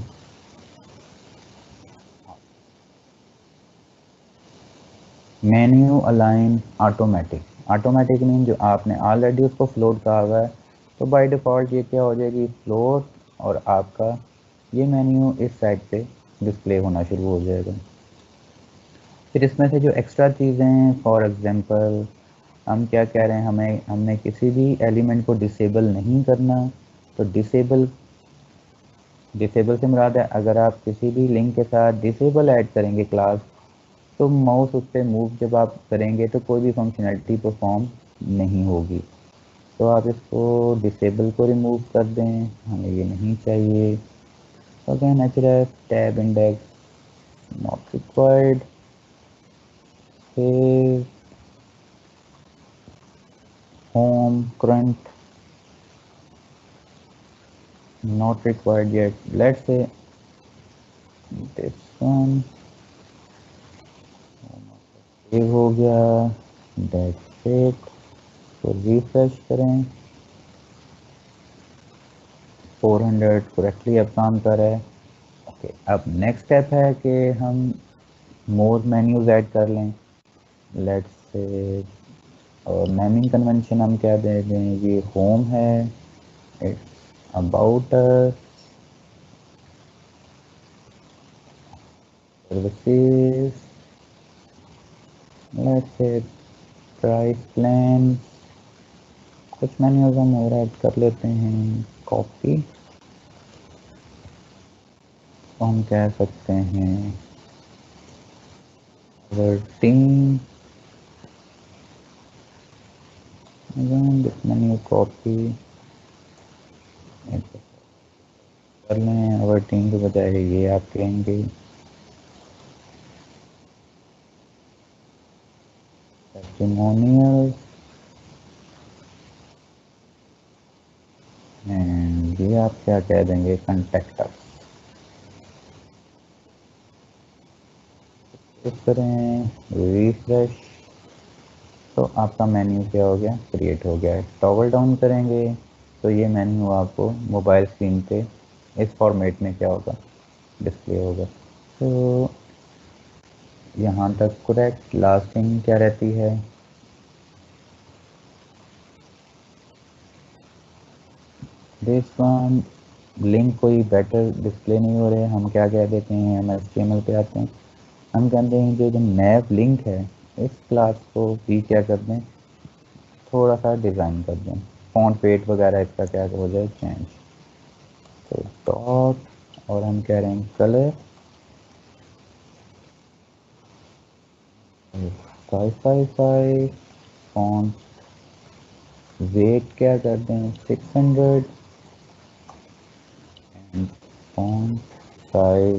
menu align automatic. Automatic mean जो आपने ऑलरेडी उसको फ्लोट कहा हुआ है, तो बाय डिफ़ॉल्ट ये क्या हो जाएगी, फ्लोट, और आपका ये मेन्यू इस साइड पे डिस्प्ले होना शुरू हो जाएगा। फिर इसमें से जो एक्स्ट्रा चीज़ें हैं, फॉर एग्जांपल हम क्या कह रहे हैं, हमने किसी भी एलिमेंट को डिसेबल नहीं करना। तो डिसेबल से मुराद है, अगर आप किसी भी लिंक के साथ डिसेबल ऐड करेंगे क्लास, तो माउस उस पर मूव जब आप करेंगे तो कोई भी फंक्शनैलिटी परफॉर्म नहीं होगी। तो आप इसको डिसेबल को रिमूव कर दें, हमें ये नहीं चाहिए। Again href tab index not required. फिर home current not required yet, let's say this one save हो गया, दैट्स इट। तो रिफ्रेश करें, 400 करेक्टली अब काम कर रहा है। ओके, अब नेक्स्ट स्टेप है कि हम मोर मेन्यूज ऐड कर लें। लेट्स से, और नेमिंग कन्वेंशन हम क्या दे दें, ये होम है, it's about services, let's say price plan. कुछ मेन्यूज हम और ऐड कर लेते हैं, कॉपी, तो हम कह सकते हैं टीम, मेन्यू कॉपी कर लें, और टीम के बजाय ये आप कहेंगे टेस्टिमोनियल, एंड ये आप क्या कह देंगे, कंटेक्ट अस। क्लिक करें, रिफ्रेश, तो आपका मेन्यू क्या हो गया, क्रिएट हो गया है। टॉगल डाउन करेंगे तो ये मेन्यू आपको मोबाइल स्क्रीन पे इस फॉर्मेट में क्या होगा, डिस्प्ले होगा। तो यहाँ तक करेक्ट। लास्ट थिंग क्या रहती है, दिस वन लिंक कोई बेटर डिस्प्ले नहीं हो रहे, हम क्या कह देते हैं, हम HTML पे आते हैं, हम कहते हैं जो नैव लिंक है इस क्लास को भी क्या कर दें, थोड़ा सा डिज़ाइन कर दें, फॉन्ट वेट वगैरह इसका क्या हो जाए, चेंज। तो डॉट और हम कह रहे हैं कलर 555, फॉन्ट वेट क्या कर दें 600 एंड फॉन्ट साइज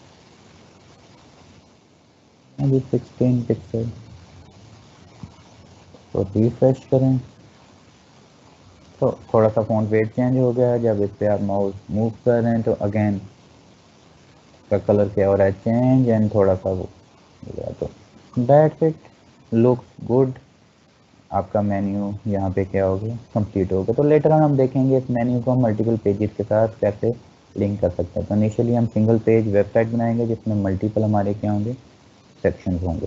अभी 16 पिक्सल। तो रिफ्रेश करें तो थोड़ा सा फॉन्ट वेट चेंज हो गया है। जब इस पे आप माउस मूव कर रहे हैं तो अगेन का कलर क्या हो रहा है, चेंज, एंड थोड़ा सा वो हो गया। तो दैट्स इट, लुक्स गुड। आपका मेन्यू यहाँ पे क्या हो गया, कंप्लीट हो गया। तो लेटर ऑन हम देखेंगे इस मेन्यू को हम मल्टीपल पेजेस के साथ कैसे लिंक कर सकते हैं। तो इनिशियली हम सिंगल पेज वेबसाइट बनाएंगे जिसमें मल्टीपल हमारे क्या होंगे, सेक्शंस होंगे।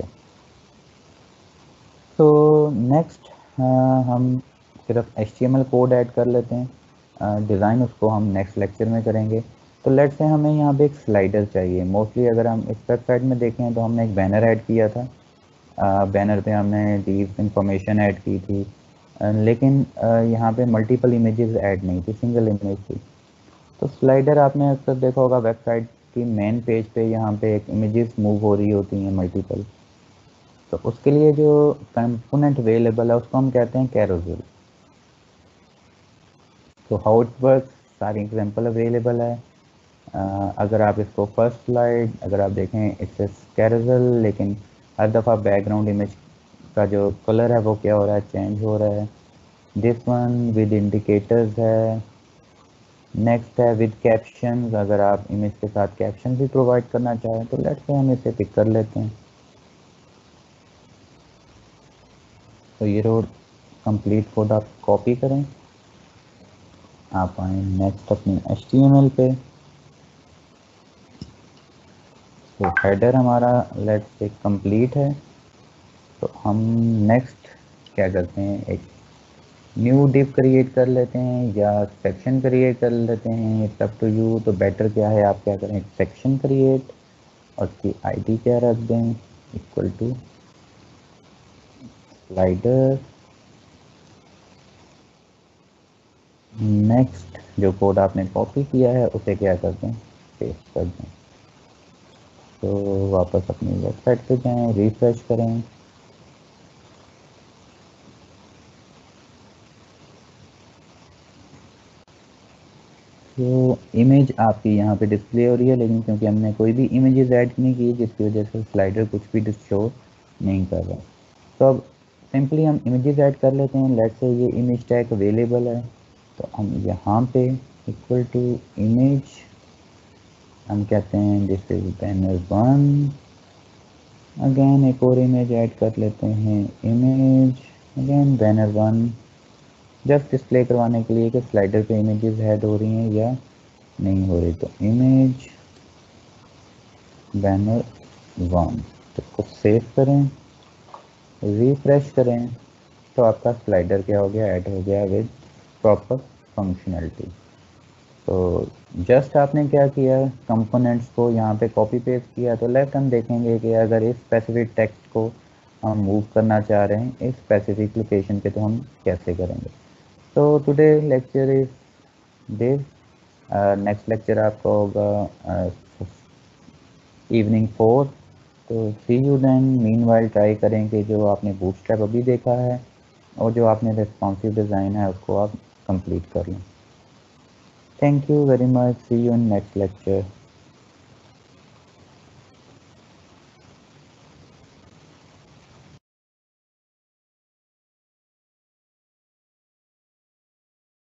तो नेक्स्ट हम सिर्फ HTML कोड ऐड कर लेते हैं, डिज़ाइन उसको हम नेक्स्ट लेक्चर में करेंगे। तो लेट्स से हमें यहाँ पे एक स्लाइडर चाहिए। मोस्टली अगर हम इस वेबसाइट में देखें तो हमने एक बैनर ऐड किया था, बैनर पे हमने डीप इंफॉर्मेशन ऐड की थी, लेकिन यहाँ पे मल्टीपल इमेजेस ऐड नहीं थी, सिंगल इमेज थी। तो स्लाइडर आपने अक्सर देखा होगा वेबसाइट की मेन पेज पे, यहाँ पे एक इमेजेस मूव हो रही होती हैं मल्टीपल। तो उसके लिए जो कंपोनेंट अवेलेबल है उसको हम कहते हैं कैरोसेल। तो हाउ इट वर्क, सारी एग्जांपल अवेलेबल है। अगर आप इसको फर्स्ट स्लाइड अगर आप देखें इट्स कैरोसेल, लेकिन हर दफ़ा बैकग्राउंड इमेज का जो कलर है वो क्या हो रहा है, चेंज हो रहा है। दिस वन विद इंडिकेटर्स है। नेक्स्ट है विद कैप्शन, अगर आप इमेज के साथ कैप्शन भी प्रोवाइड करना चाहें तो लेट्स से हम इसे पिक कर लेते हैं। तो ये रोड कंप्लीट कोड आप कॉपी करें, आप आए नेक्स्ट अपनी HTML पे। तो हेडर हमारा लेट्स से कंप्लीट है। तो हम नेक्स्ट क्या करते हैं, एक न्यू डिव क्रिएट कर लेते हैं या सेक्शन क्रिएट कर लेते हैं, इट्स अप टू यू। तो बेटर क्या है, आप क्या करें, एक सेक्शन क्रिएट और उसकी ID क्या रख दें, इक्वल टू स्लाइडर। नेक्स्ट जो कोड आपने कॉपी किया है उसे क्या कर दें, पेस्ट कर दें। तो वापस अपनी वेबसाइट पे जाएं, रिफ्रेश करें। तो इमेज आपकी यहाँ पे डिस्प्ले हो रही है, लेकिन क्योंकि हमने कोई भी इमेजेस ऐड नहीं की जिसकी वजह से स्लाइडर कुछ भी शो नहीं कर रहा। तो अब सिंपली हम इमेजेस ऐड कर लेते हैं। लेट्स से ये इमेज टैग अवेलेबल है, तो हम यहाँ पे इक्वल टू इमेज हम कहते हैं दिस इज बैनर 1। अगेन एक और इमेज ऐड कर लेते हैं, image again banner 1, just display करवाने के लिए कि स्लाइडर पे इमेजेस ऐड हो रही हैं या नहीं हो रही। तो इमेज बैनर 1, तो इसको सेव करें, रिफ्रेश करें, तो आपका स्लाइडर क्या हो गया, ऐड हो गया विद प्रॉपर फंक्शनैलिटी। तो जस्ट आपने क्या किया, कंपोनेंट्स को यहाँ पे कॉपी पेस्ट किया। तो लेफ्ट हम देखेंगे कि अगर इस स्पेसिफिक टेक्स्ट को हम मूव करना चाह रहे हैं इस स्पेसिफिक लोकेशन पे तो हम कैसे करेंगे। तो today lecture is this, next lecture आपका होगा इवनिंग 4। तो see you then. Meanwhile try करें कि जो आपने बूटस्ट्रैप अभी देखा है और जो आपने रिस्पॉन्सिव डिज़ाइन है उसको आप कंप्लीट कर लें। Thank you very much. See you in next lecture.